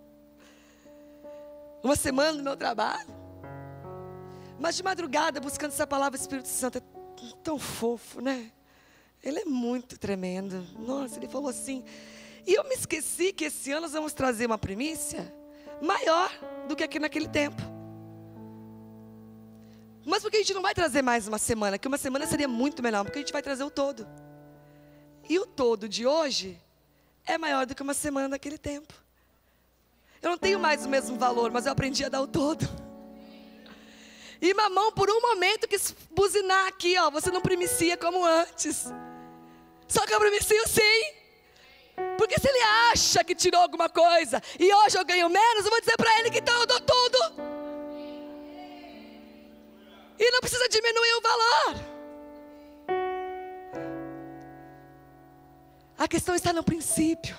Uma semana no meu trabalho. Mas de madrugada, buscando essa palavra, o Espírito Santo é tão fofo, né? Ele é muito tremendo. Nossa, ele falou assim. E eu me esqueci que esse ano nós vamos trazer uma primícia maior do que aqui naquele tempo. Mas porque a gente não vai trazer mais uma semana, que uma semana seria muito melhor, porque a gente vai trazer o todo. E o todo de hoje é maior do que uma semana naquele tempo. Eu não tenho mais o mesmo valor, mas eu aprendi a dar o todo. E Mamão, por um momento, quis buzinar aqui, ó, você não primicia como antes. Só que eu primicio sim. Porque se ele acha que tirou alguma coisa e hoje eu ganho menos, eu vou dizer para ele que então eu dou tudo. E não precisa diminuir o valor. A questão está no princípio.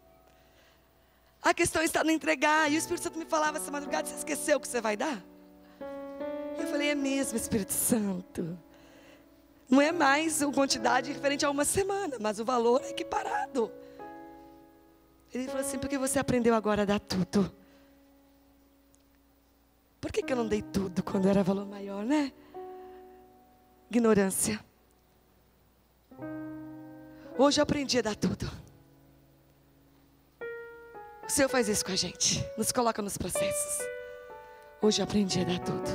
A questão está no entregar. E o Espírito Santo me falava essa madrugada, você esqueceu o que você vai dar? Eu falei, é mesmo, Espírito Santo. Não é mais uma quantidade referente a uma semana, mas o valor é equiparado. Ele falou assim: por que você aprendeu agora a dar tudo? Por que que eu não dei tudo quando era valor maior, né? Ignorância. Hoje eu aprendi a dar tudo. O Senhor faz isso com a gente, nos coloca nos processos. Hoje eu aprendi a dar tudo.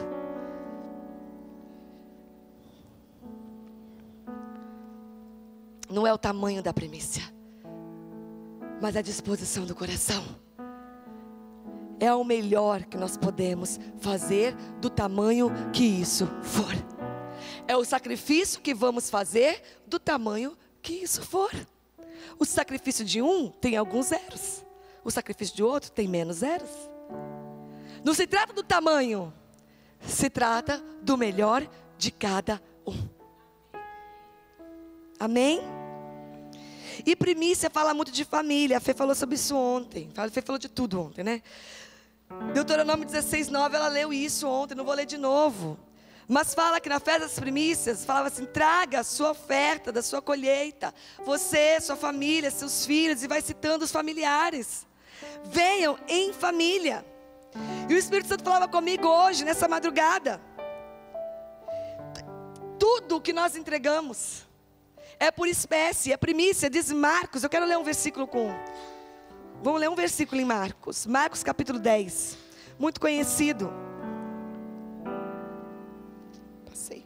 Não é o tamanho da primícia, mas a disposição do coração. É o melhor que nós podemos fazer do tamanho que isso for. É o sacrifício que vamos fazer do tamanho que isso for. O sacrifício de um tem alguns zeros. O sacrifício de outro tem menos zeros. Não se trata do tamanho, se trata do melhor de cada um. Amém? E primícia fala muito de família. A Fê falou sobre isso ontem. A Fê falou de tudo ontem, né? Deuteronômio dezesseis, nove, ela leu isso ontem, não vou ler de novo. Mas fala que na festa das primícias, falava assim: traga a sua oferta da sua colheita. Você, sua família, seus filhos, e vai citando os familiares. Venham em família. E o Espírito Santo falava comigo hoje, nessa madrugada. Tudo que nós entregamos é por espécie, é primícia, diz Marcos. Eu quero ler um versículo com... Vamos ler um versículo em Marcos. Marcos capítulo dez. Muito conhecido. Passei.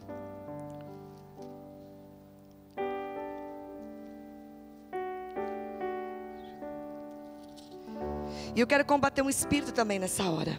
E eu quero combater um espírito também nessa hora.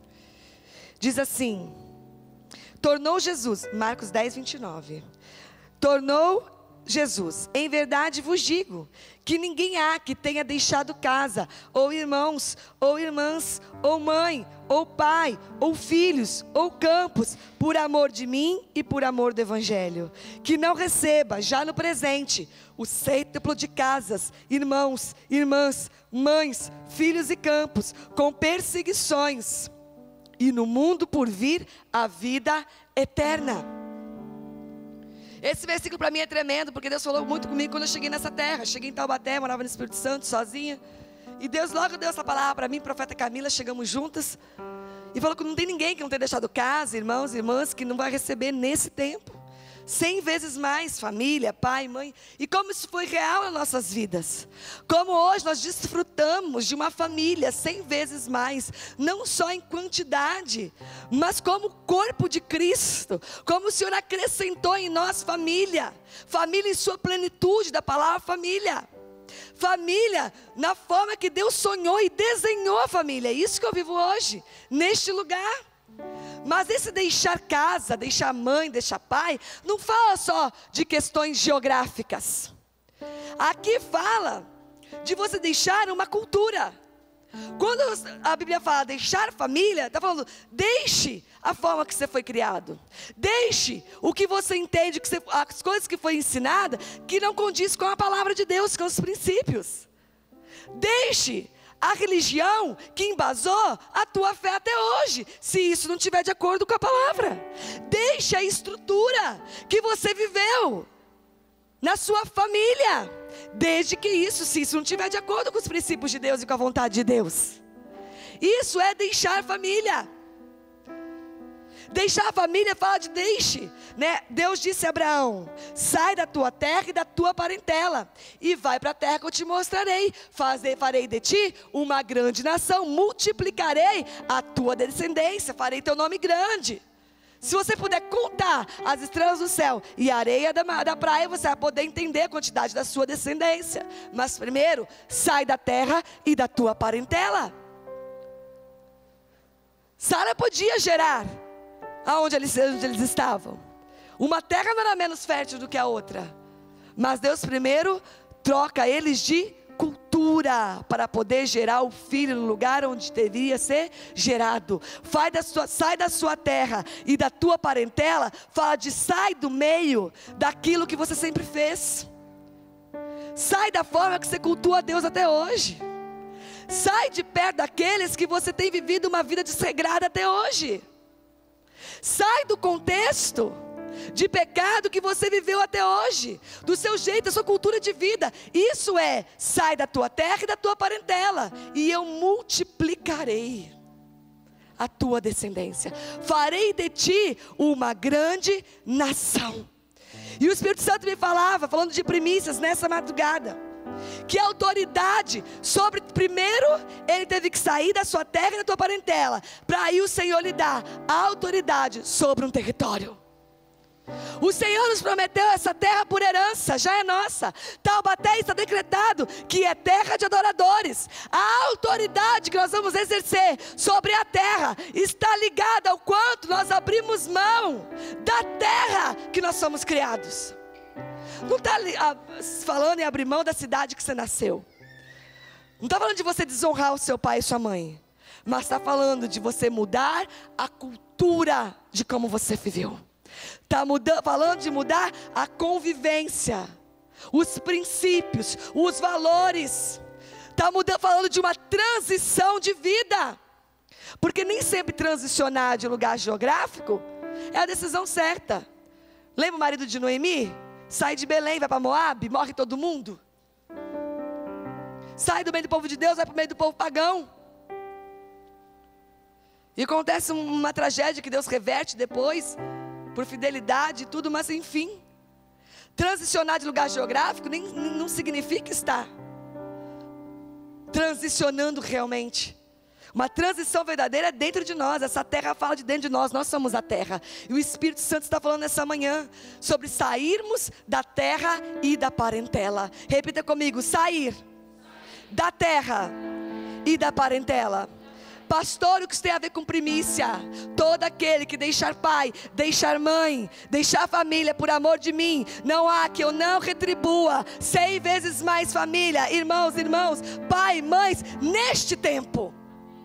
Diz assim: tornou Jesus, Marcos dez, vinte e nove. Tornou Jesus: em verdade vos digo, que ninguém há que tenha deixado casa, ou irmãos, ou irmãs, ou mãe, ou pai, ou filhos, ou campos, por amor de mim e por amor do Evangelho, que não receba, já no presente, o cêntuplo de casas, irmãos, irmãs, mães, filhos e campos, com perseguições, e no mundo por vir a vida eterna. Esse versículo para mim é tremendo, porque Deus falou muito comigo quando eu cheguei nessa terra. Cheguei em Taubaté, morava no Espírito Santo, sozinha. E Deus logo deu essa palavra para mim, profeta Camila, chegamos juntas. E falou que não tem ninguém que não tenha deixado casa, irmãos e irmãs, que não vai receber nesse tempo. Cem vezes mais, família, pai, mãe. E como isso foi real nas nossas vidas. Como hoje nós desfrutamos de uma família cem vezes mais. Não só em quantidade, mas como corpo de Cristo. Como o Senhor acrescentou em nós família. Família em sua plenitude da palavra família. Família na forma que Deus sonhou e desenhou a família. É isso que eu vivo hoje, neste lugar. Mas esse deixar casa, deixar mãe, deixar pai, não fala só de questões geográficas. Aqui fala de você deixar uma cultura. Quando a Bíblia fala deixar família, está falando, deixe a forma que você foi criado. Deixe o que você entende, que você, as coisas que foi ensinada, que não condiz com a palavra de Deus, com os princípios. Deixe a religião que embasou a tua fé até hoje, se isso não estiver de acordo com a palavra. Deixa a estrutura que você viveu na sua família, desde que isso, se isso não estiver de acordo com os princípios de Deus e com a vontade de Deus. Isso é deixar a família. Deixar a família fala de deixe, né? Deus disse a Abraão: sai da tua terra e da tua parentela, e vai para a terra que eu te mostrarei. Fazer, farei de ti uma grande nação, multiplicarei a tua descendência, farei teu nome grande. Se você puder contar as estrelas do céu e a areia da, da praia, você vai poder entender a quantidade da sua descendência. Mas primeiro, sai da terra e da tua parentela. Sara podia gerar aonde eles, onde eles estavam. Uma terra não era menos fértil do que a outra, mas Deus primeiro troca eles de cultura, para poder gerar o filho no lugar onde deveria ser gerado. Sai da sua, sai da sua terra e da tua parentela. Fala de sai do meio daquilo que você sempre fez. Sai da forma que você cultua a Deus até hoje. Sai de perto daqueles que você tem vivido uma vida desregrada até hoje. Sai do contexto de pecado que você viveu até hoje, do seu jeito, da sua cultura de vida. Isso é, sai da tua terra e da tua parentela, e eu multiplicarei a tua descendência, farei de ti uma grande nação. E o Espírito Santo me falava, falando de primícias nessa madrugada, que a autoridade sobre, primeiro, ele teve que sair da sua terra e da tua parentela, para aí o Senhor lhe dar a autoridade sobre um território. O Senhor nos prometeu essa terra por herança, já é nossa. Taubaté está decretado que é terra de adoradores. A autoridade que nós vamos exercer sobre a terra está ligada ao quanto nós abrimos mão da terra que nós somos criados. Não está falando em abrir mão da cidade que você nasceu. Não está falando de você desonrar o seu pai e sua mãe. Mas está falando de você mudar a cultura de como você viveu. Está falando de mudar a convivência, os princípios, os valores. Está falando de uma transição de vida. Porque nem sempre transicionar de lugar geográfico é a decisão certa. Lembra o marido de Noemi? Sai de Belém, vai para Moabe, morre todo mundo. Sai do meio do povo de Deus, vai para o meio do povo pagão. E acontece uma tragédia que Deus reverte depois, por fidelidade e tudo, mas enfim. Transicionar de lugar geográfico nem, não significa estar transicionando realmente. Uma transição verdadeira é dentro de nós. Essa terra fala de dentro de nós, nós somos a terra. E o Espírito Santo está falando nessa manhã sobre sairmos da terra e da parentela. Repita comigo: sair da terra e da parentela. Pastor, o que isso tem a ver com primícia? Todo aquele que deixar pai, deixar mãe, deixar família por amor de mim, não há que eu não retribua cem vezes mais família, irmãos, irmãos, pai, mães, neste tempo.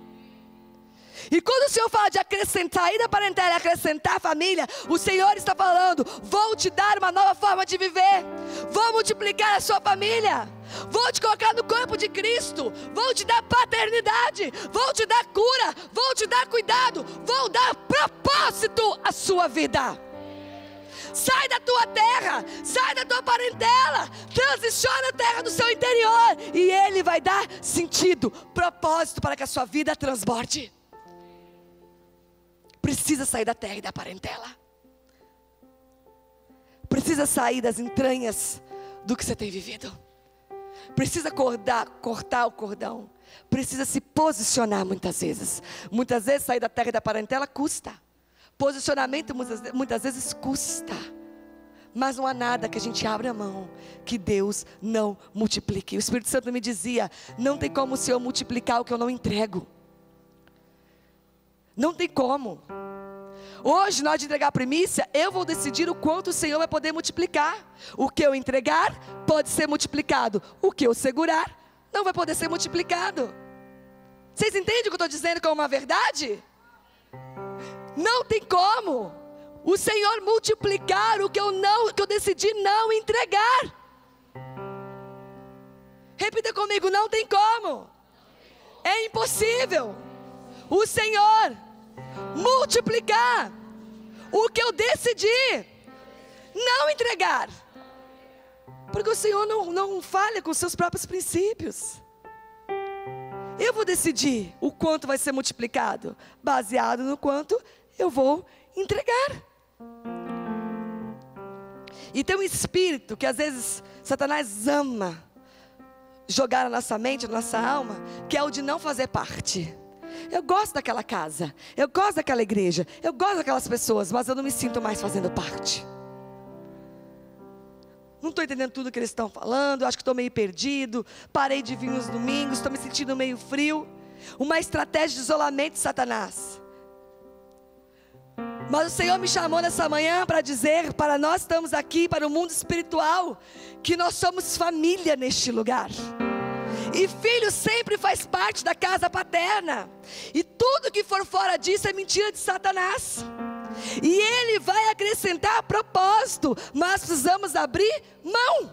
E quando o Senhor fala de acrescentar, sair da parentela e acrescentar a família, o Senhor está falando: vou te dar uma nova forma de viver, vou multiplicar a sua família, vou te colocar no corpo de Cristo, vou te dar paternidade, vou te dar cura, vou te dar cuidado, vou dar propósito à sua vida. Sai da tua terra, sai da tua parentela, transiciona a terra do seu interior, e Ele vai dar sentido, propósito para que a sua vida transborde. Precisa sair da terra e da parentela. Precisa sair das entranhas do que você tem vivido. Precisa cortar, cortar o cordão. Precisa se posicionar muitas vezes. Muitas vezes sair da terra e da parentela custa. Posicionamento muitas, muitas vezes custa. Mas não há nada que a gente abra a mão que Deus não multiplique. O Espírito Santo me dizia: não tem como o Senhor multiplicar o que eu não entrego. Não tem como. Hoje, na hora de entregar a primícia, eu vou decidir o quanto o Senhor vai poder multiplicar. O que eu entregar pode ser multiplicado. O que eu segurar não vai poder ser multiplicado. Vocês entendem o que eu estou dizendo como uma verdade? Não tem como o Senhor multiplicar o que eu, não, que eu decidi não entregar. Repita comigo: não tem como. É impossível o Senhor multiplicar o que eu decidi não entregar. Porque o Senhor não, não falha com os seus próprios princípios. Eu vou decidir o quanto vai ser multiplicado, baseado no quanto eu vou entregar. E tem um espírito que às vezes Satanás ama jogar na nossa mente, na nossa alma, que é o de não fazer parte. Eu gosto daquela casa, eu gosto daquela igreja, eu gosto daquelas pessoas, mas eu não me sinto mais fazendo parte. Não estou entendendo tudo que eles estão falando, acho que estou meio perdido, parei de vir nos domingos, estou me sentindo meio frio. Uma estratégia de isolamento de Satanás. Mas o Senhor me chamou nessa manhã para dizer, para nós estamos aqui, para o mundo espiritual, que nós somos família neste lugar. E filho sempre faz parte da casa paterna. E tudo que for fora disso é mentira de Satanás. E ele vai acrescentar propósito, mas precisamos abrir mão.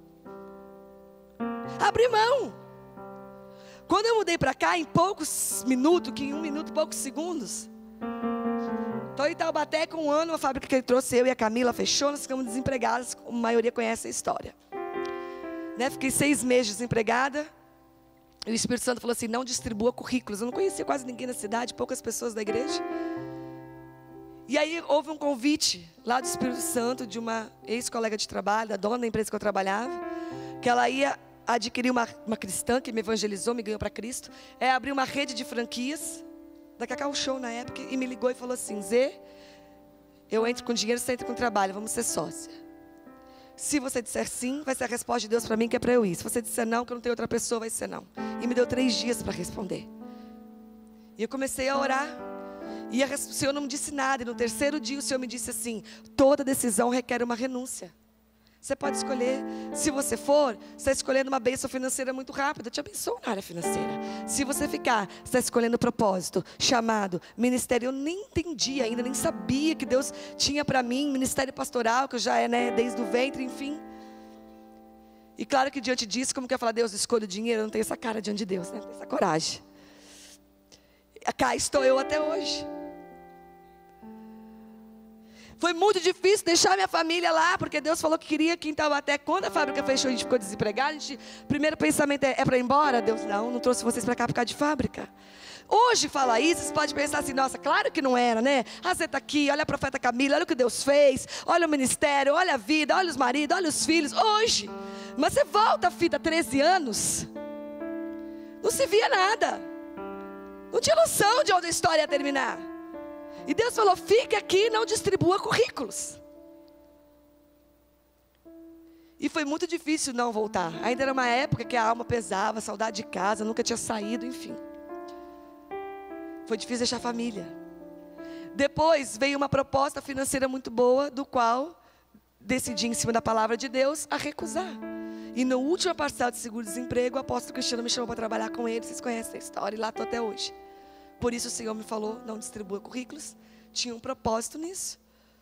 Abrir mão. Quando eu mudei para cá, em poucos minutos, que em um minuto, poucos segundos, Então em Taubaté, com um ano, uma fábrica que ele trouxe, eu e a Camila, fechou, nós ficamos desempregados, a maioria conhece a história. Né? Fiquei seis meses desempregada, e o Espírito Santo falou assim, não distribua currículos. Eu não conhecia quase ninguém na cidade, poucas pessoas da igreja. E aí houve um convite lá do Espírito Santo, de uma ex-colega de trabalho, da dona da empresa que eu trabalhava, que ela ia adquirir uma, uma cristã, que me evangelizou, me ganhou para Cristo, é abrir uma rede de franquias, da Cacau Show na época, e me ligou e falou assim, Zê, eu entro com dinheiro, você entra com trabalho, vamos ser sócia. Se você disser sim, vai ser a resposta de Deus para mim, que é para eu ir. Se você disser não, que eu não tenho outra pessoa, vai ser não. E me deu três dias para responder. E eu comecei a orar, e o Senhor não me disse nada, e no terceiro dia o Senhor me disse assim, toda decisão requer uma renúncia. Você pode escolher, se você for, você está escolhendo uma bênção financeira muito rápida, eu te abençoo na área financeira. Se você ficar, você está escolhendo propósito, chamado, ministério. Eu nem entendi ainda, nem sabia que Deus tinha para mim, ministério pastoral, que eu já é, né, desde o ventre, enfim. E claro que diante disso, como que eu falar, Deus, escolho o dinheiro, eu não tenho essa cara diante de Deus, né? Não tenho essa coragem. Cá estou eu até hoje. Foi muito difícil deixar minha família lá, porque Deus falou que queria que em Taubaté, quando a fábrica fechou, a gente ficou desempregado. A gente, primeiro pensamento é, é para ir embora? Deus, não, não trouxe vocês para cá por causa de fábrica. Hoje fala isso, você pode pensar assim, nossa, claro que não era, né? Ah, você está aqui, olha a profeta Camila, olha o que Deus fez, olha o ministério, olha a vida, olha os maridos, olha os filhos, hoje. Mas você volta a fita treze anos, não se via nada, não tinha noção de onde a história ia terminar. E Deus falou, fique aqui e não distribua currículos. E foi muito difícil não voltar. Ainda era uma época que a alma pesava, saudade de casa, nunca tinha saído, enfim. Foi difícil deixar a família. Depois veio uma proposta financeira muito boa, do qual decidi, em cima da palavra de Deus, a recusar. E no último parcial de seguro-desemprego, o apóstolo Cristiano me chamou para trabalhar com ele. Vocês conhecem a história, e lá estou até hoje. Por isso o Senhor me falou, não distribua currículos. Tinha um propósito nisso.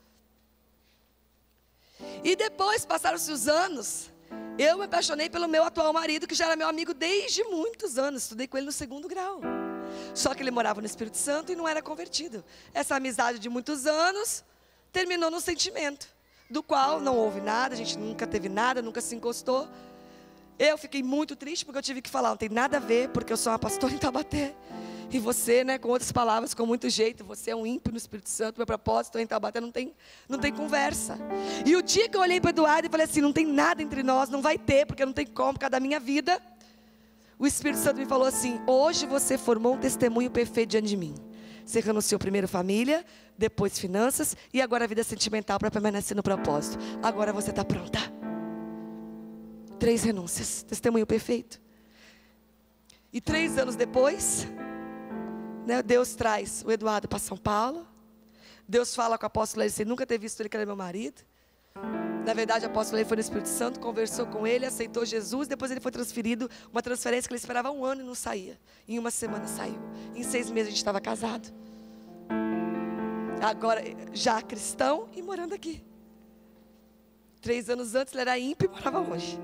E depois, passaram-se os anos, eu me apaixonei pelo meu atual marido, que já era meu amigo desde muitos anos. Estudei com ele no segundo grau. Só que ele morava no Espírito Santo e não era convertido. Essa amizade de muitos anos terminou num sentimento, do qual não houve nada, a gente nunca teve nada, nunca se encostou. Eu fiquei muito triste porque eu tive que falar, não tem nada a ver, porque eu sou uma pastora em Taubaté. E você, né, com outras palavras, com muito jeito, você é um ímpio no Espírito Santo, meu propósito em Taubaté, não tem, não tem conversa. E o dia que eu olhei para o Eduardo e falei assim, não tem nada entre nós, não vai ter, porque não tem como, por causa da minha vida. O Espírito Santo me falou assim, hoje você formou um testemunho perfeito diante de mim. Você renunciou primeiro família, depois finanças, e agora a vida sentimental para permanecer no propósito. Agora você está pronta. Três renúncias, testemunho perfeito. E três anos depois, né, Deus traz o Eduardo para São Paulo. Deus fala com o apóstolo, ele nunca ter visto ele, que era meu marido. Na verdade, o apóstolo ele foi no Espírito Santo, conversou com ele, aceitou Jesus. Depois ele foi transferido, uma transferência que ele esperava um ano e não saía. Em uma semana saiu. Em seis meses a gente estava casado. Agora, já cristão e morando aqui. Três anos antes ele era ímpio e morava longe.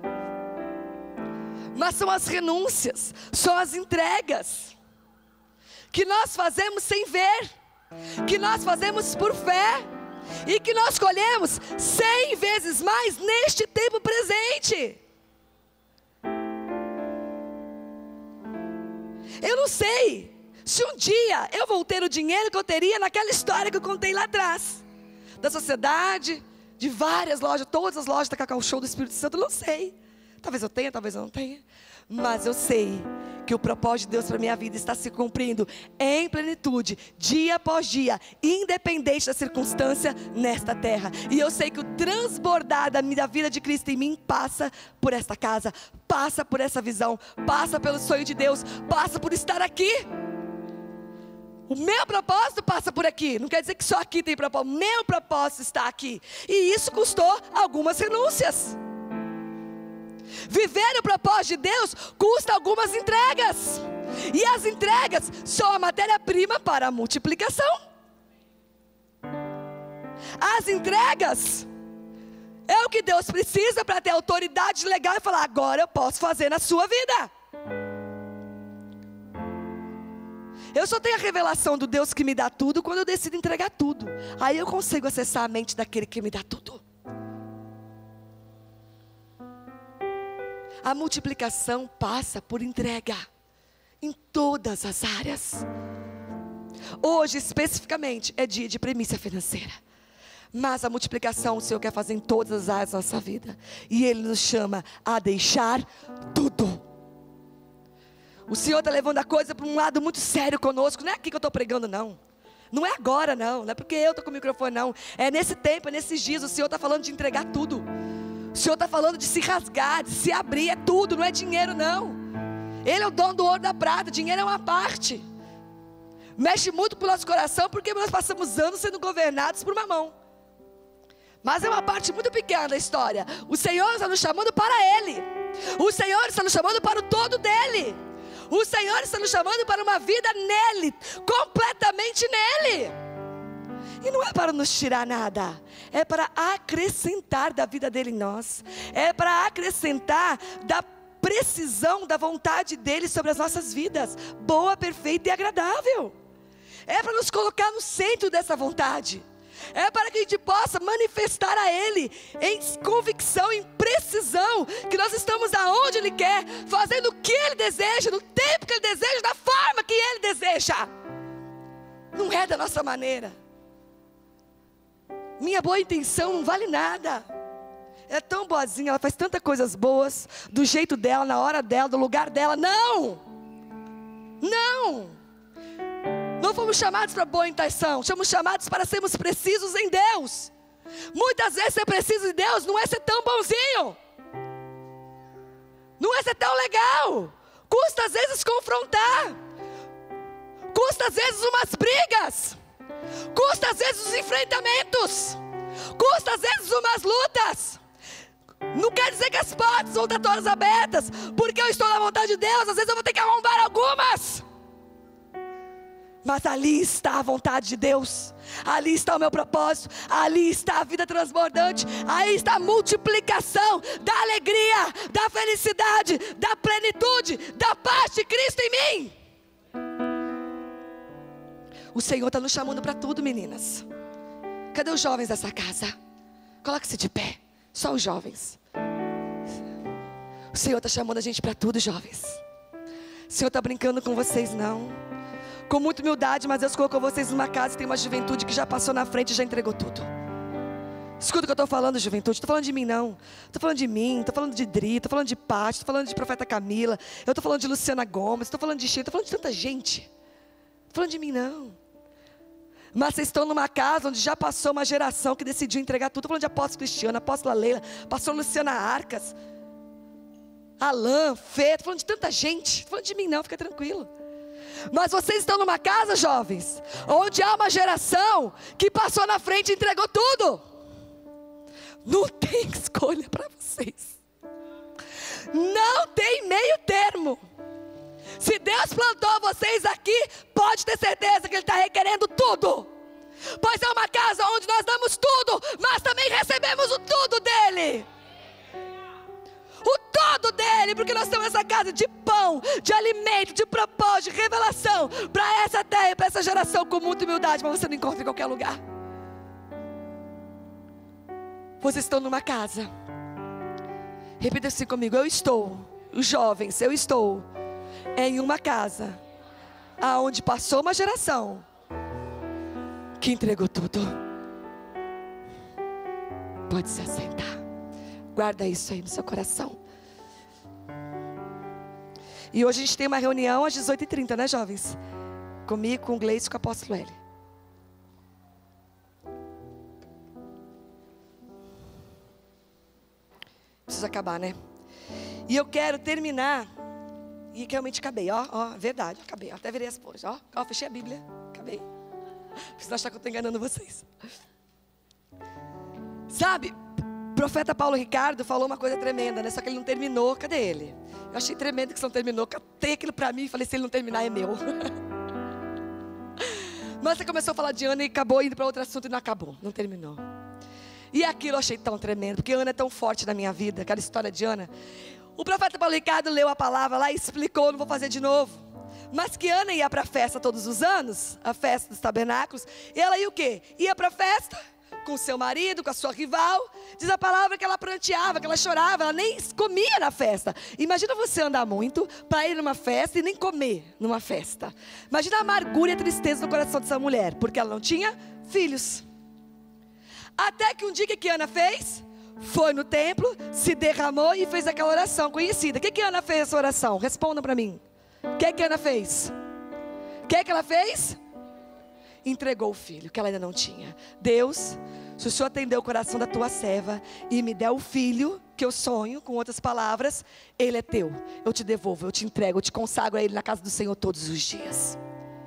Mas são as renúncias, são as entregas que nós fazemos sem ver, que nós fazemos por fé, e que nós colhemos cem vezes mais neste tempo presente. Eu não sei se um dia eu vou ter o dinheiro que eu teria naquela história que eu contei lá atrás, da sociedade, de várias lojas, todas as lojas da Cacau Show do Espírito Santo, eu não sei. Talvez eu tenha, talvez eu não tenha. Mas eu sei que o propósito de Deus para a minha vida está se cumprindo em plenitude, dia após dia, independente da circunstância nesta terra. E eu sei que o transbordar da minha vida de Cristo em mim passa por esta casa, passa por essa visão, passa pelo sonho de Deus, passa por estar aqui. O meu propósito passa por aqui. Não quer dizer que só aqui tem propósito. O meu propósito está aqui. E isso custou algumas renúncias. Viver o propósito de Deus custa algumas entregas. E as entregas são a matéria-prima para a multiplicação. As entregas é o que Deus precisa para ter autoridade legal e falar, agora eu posso fazer na sua vida. Eu só tenho a revelação do Deus que me dá tudo quando eu decido entregar tudo. Aí eu consigo acessar a mente daquele que me dá tudo. A multiplicação passa por entrega em todas as áreas. Hoje, especificamente, é dia de primícia financeira. Mas a multiplicação o Senhor quer fazer em todas as áreas da nossa vida. E Ele nos chama a deixar tudo. O Senhor está levando a coisa para um lado muito sério conosco. Não é aqui que eu estou pregando, não. Não é agora, não. Não é porque eu estou com o microfone, não. É nesse tempo, é nesses dias. O Senhor está falando de entregar tudo. O Senhor está falando de se rasgar, de se abrir. É tudo, não é dinheiro, não. Ele é o dono do ouro e da prata. Dinheiro é uma parte. Mexe muito com o nosso coração, porque nós passamos anos sendo governados por mamão. Mas é uma parte muito pequena da história. O Senhor está nos chamando para Ele. O Senhor está nos chamando para o todo dEle. O Senhor está nos chamando para uma vida nele, completamente nele. E não é para nos tirar nada, é para acrescentar da vida dele em nós. É para acrescentar da precisão da vontade dele sobre as nossas vidas, boa, perfeita e agradável. É para nos colocar no centro dessa vontade. É para que a gente possa manifestar a Ele em convicção, em precisão, que nós estamos aonde Ele quer, fazendo o que Ele deseja, no tempo que Ele deseja, da forma que Ele deseja. Não é da nossa maneira. Minha boa intenção não vale nada. É tão boazinha, ela faz tantas coisas boas, do jeito dela, na hora dela, do lugar dela. Não! Não! Não fomos chamados para boa intenção, fomos chamados para sermos precisos em Deus. Muitas vezes ser preciso em Deus não é ser tão bonzinho, não é ser tão legal. Custa às vezes confrontar, custa às vezes umas brigas, custa às vezes os enfrentamentos, custa às vezes umas lutas. Não quer dizer que as portas vão estar todas abertas, porque eu estou na vontade de Deus. Às vezes eu vou ter que arrombar algumas. Mas ali está a vontade de Deus, ali está o meu propósito, ali está a vida transbordante, aí está a multiplicação da alegria, da felicidade, da plenitude, da paz de Cristo em mim. O Senhor está nos chamando para tudo, meninas. Cadê os jovens dessa casa? Coloque-se de pé, só os jovens. O Senhor está chamando a gente para tudo, jovens. O Senhor está brincando com vocês, não. Com muita humildade, mas Deus colocou vocês numa casa e tem uma juventude que já passou na frente e já entregou tudo. Escuta o que eu estou falando, juventude. Estou falando de mim, não. Estou falando de mim, estou falando de Dri, estou falando de Paty, estou falando de Profeta Camila, eu estou falando de Luciana Gomes, estou falando de Chico, estou falando de tanta gente. Estou falando de mim, não. Mas vocês estão numa casa onde já passou uma geração que decidiu entregar tudo. Estou falando de Apóstolo Cristiano, Apóstola Leila, Pastor Luciana Arcas, Alain, Fê, estou falando de tanta gente. Estou falando de mim, não, fica tranquilo. Mas vocês estão numa casa, jovens, onde há uma geração que passou na frente e entregou tudo. Não tem escolha para vocês. Não tem meio termo. Se Deus plantou vocês aqui, pode ter certeza que Ele está requerendo tudo. Pois é uma casa onde nós damos tudo, mas também recebemos o tudo dEle. O todo dEle, porque nós temos essa casa de pão, de alimento, de propósito, de revelação, para essa terra, para essa geração, com muita humildade, mas você não encontra em qualquer lugar. Vocês estão numa casa, repita assim comigo, eu estou, os jovens, eu estou em uma casa, aonde passou uma geração, que entregou tudo. Pode se assentar. Guarda isso aí no seu coração. E hoje a gente tem uma reunião às dezoito e trinta, né, jovens? Comigo, com o Gleice e com o apóstolo L. Preciso acabar, né? E eu quero terminar. E realmente acabei, ó, ó, verdade, acabei. Até virei as pôs, ó, ó, fechei a Bíblia, acabei. Preciso achar que eu estou enganando vocês. Sabe? O profeta Paulo Ricardo falou uma coisa tremenda, né? Só que ele não terminou, cadê ele? Eu achei tremendo que você não terminou, catei aquilo pra mim e falei, se ele não terminar é meu. Mas você começou a falar de Ana e acabou indo para outro assunto e não acabou, não terminou. E aquilo eu achei tão tremendo, porque Ana é tão forte na minha vida, aquela história de Ana. O profeta Paulo Ricardo leu a palavra lá e explicou, não vou fazer de novo. mas que Ana ia para a festa todos os anos, a festa dos tabernáculos, e ela ia o quê? Ia para a festa com seu marido, com a sua rival. Diz a palavra que ela pranteava, que ela chorava, ela nem comia na festa. Imagina você andar muito para ir numa festa e nem comer numa festa. Imagina a amargura e a tristeza no coração dessa mulher, porque ela não tinha filhos. Até que um dia, o que Ana fez? Foi no templo, se derramou e fez aquela oração conhecida. O que que Ana fez essa oração? Responda para mim. O que que Ana fez? O que que ela fez? Entregou o filho, que ela ainda não tinha. Deus, se o Senhor atendeu o coração da tua serva e me der o filho que eu sonho, com outras palavras, ele é teu. Eu te devolvo, eu te entrego, eu te consagro a ele na casa do Senhor todos os dias.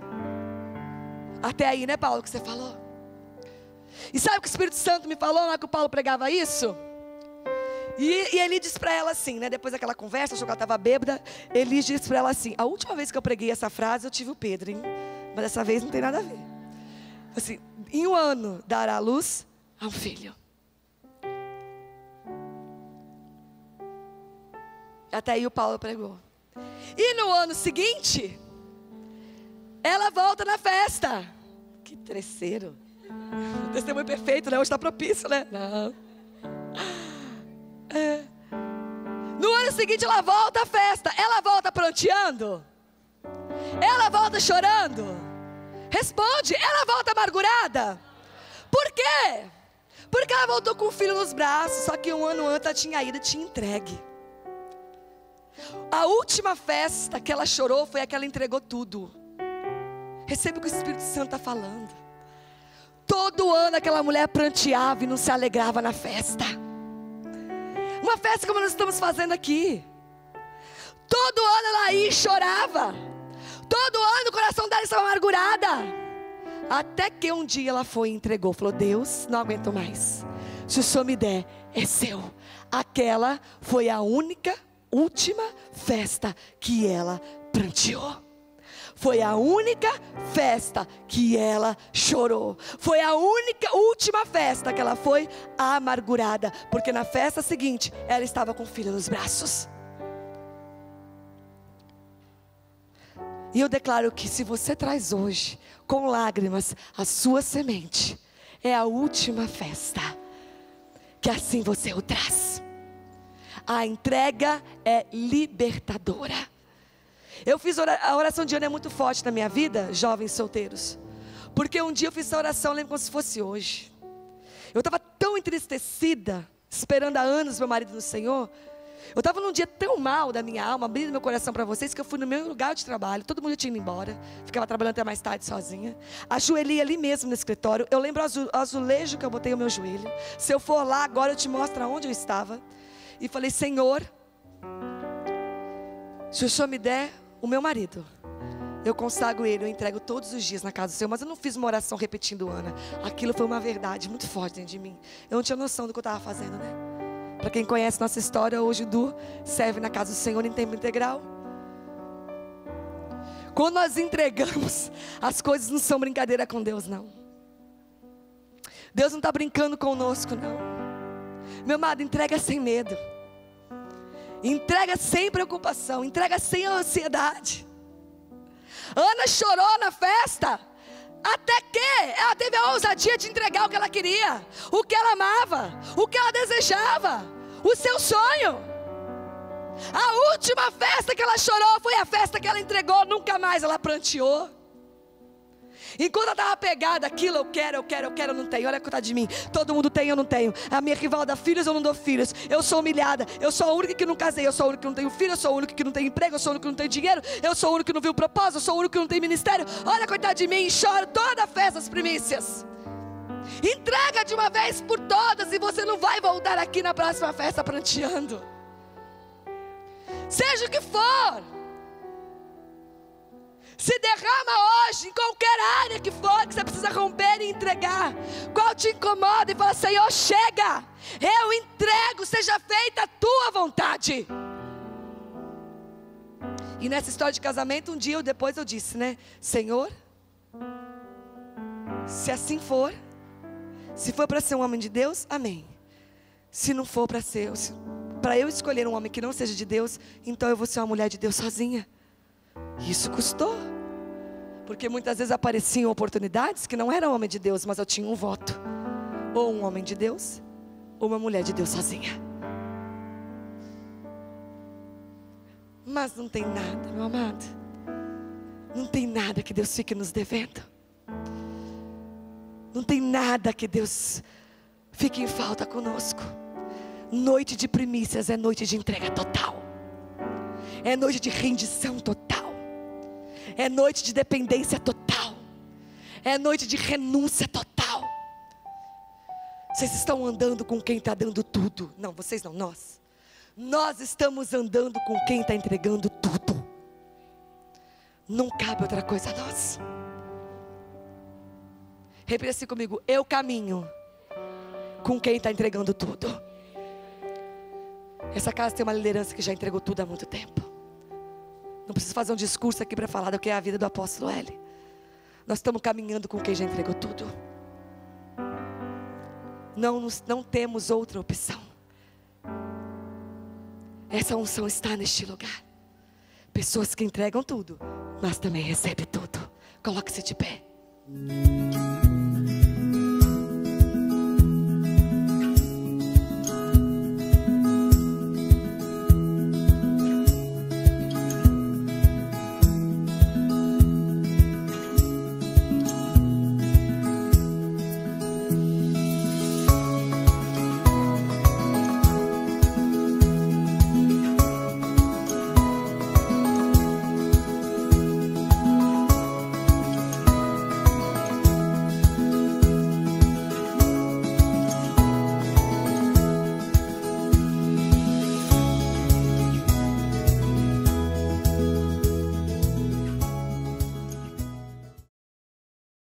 Até aí, né, Paulo, que você falou? E sabe o que o Espírito Santo me falou na hora que o Paulo pregava isso? E, e ele disse para ela assim, né, depois daquela conversa, achou que ela estava bêbada, ele disse para ela assim: a última vez que eu preguei essa frase, eu tive o Pedro, hein? Mas dessa vez não tem nada a ver. Assim, em um ano dará à luz a um filho. Até aí o Paulo pregou. E no ano seguinte, ela volta na festa. Que terceiro. O testemunho perfeito, né? Hoje está propício, né? Não. É. No ano seguinte ela volta à festa. Ela volta pranteando? Ela volta chorando? Responde, ela volta amargurada? Por quê? Porque ela voltou com o filho nos braços. Só que um ano antes ela tinha ido e tinha entregue. A última festa que ela chorou foi a que ela entregou tudo. Recebe o que o Espírito Santo está falando. Todo ano aquela mulher pranteava e não se alegrava na festa. Uma festa como nós estamos fazendo aqui. Todo ano ela ia e chorava. Todo ano o coração dela estava amargurada. Até que um dia ela foi e entregou. Falou: Deus, não aguento mais. Se o Senhor me der, é seu. Aquela foi a única, última festa que ela pranteou. Foi a única festa que ela chorou. Foi a única, última festa que ela foi amargurada. Porque na festa seguinte, ela estava com o filho nos braços. E eu declaro que se você traz hoje, com lágrimas, a sua semente, é a última festa, que assim você o traz. A entrega é libertadora. Eu fiz a oração de Ana, é muito forte na minha vida, jovens solteiros. Porque um dia eu fiz essa oração, lembro como se fosse hoje. Eu estava tão entristecida, esperando há anos meu marido no Senhor. Eu estava num dia tão mal da minha alma, abrindo meu coração para vocês, que eu fui no meu lugar de trabalho, todo mundo tinha ido embora, ficava trabalhando até mais tarde sozinha. Ajoelhei ali mesmo no escritório. Eu lembro o azulejo que eu botei no meu joelho. Se eu for lá agora, eu te mostro onde eu estava. E falei: Senhor, se o Senhor me der o meu marido, eu consagro ele, eu entrego todos os dias na casa do Senhor. Mas eu não fiz uma oração repetindo Ana. Aquilo foi uma verdade muito forte dentro de mim. Eu não tinha noção do que eu estava fazendo, né? Para quem conhece nossa história, hoje o Du serve na casa do Senhor em tempo integral. Quando nós entregamos, as coisas não são brincadeira com Deus, não. Deus não está brincando conosco, não. Meu amado, entrega sem medo. Entrega sem preocupação. Entrega sem ansiedade. Ana chorou na festa, até que ela teve a ousadia de entregar o que ela queria, o que ela amava, o que ela desejava, o seu sonho. A última festa que ela chorou foi a festa que ela entregou. Nunca mais ela pranteou. Enquanto ela estava pegada, aquilo eu quero, eu quero, eu quero, eu não tenho. Olha coitado de mim, todo mundo tem, eu não tenho. A minha rival dá filhos, eu não dou filhos. Eu sou humilhada, eu sou a única que não casei. Eu sou a única que não tenho filho, eu sou a única que não tenho emprego. Eu sou a única que não tenho dinheiro, eu sou a única que não viu propósito. Eu sou a única que não tem ministério. Olha coitado de mim, choro toda a festa das primícias. Entrega de uma vez por todas, e você não vai voltar aqui na próxima festa pranteando. Seja o que for, se derrama hoje em qualquer área que for, que você precisa romper e entregar. Qual te incomoda? E fala: Senhor, chega, eu entrego, seja feita a tua vontade. E nessa história de casamento, um dia eu, depois eu disse, né: Senhor, se assim for, se for para ser um homem de Deus, amém. Se não for para ser, para eu escolher um homem que não seja de Deus, então eu vou ser uma mulher de Deus sozinha. Isso custou. Porque muitas vezes apareciam oportunidades que não eram homem de Deus, mas eu tinha um voto. Ou um homem de Deus, ou uma mulher de Deus sozinha. Mas não tem nada, meu amado. Não tem nada que Deus fique nos devendo. Não tem nada que Deus fique em falta conosco. Noite de primícias é noite de entrega total. É noite de rendição total. É noite de dependência total. É noite de renúncia total. Vocês estão andando com quem está dando tudo. Não, vocês não, nós. Nós estamos andando com quem está entregando tudo. Não cabe outra coisa a nós. Repita assim comigo: eu caminho com quem está entregando tudo. Essa casa tem uma liderança que já entregou tudo há muito tempo. Não preciso fazer um discurso aqui para falar do que é a vida do apóstolo L. Nós estamos caminhando com quem já entregou tudo. Não, nos, não temos outra opção. Essa unção está neste lugar. Pessoas que entregam tudo, mas também recebem tudo. Coloque-se de pé.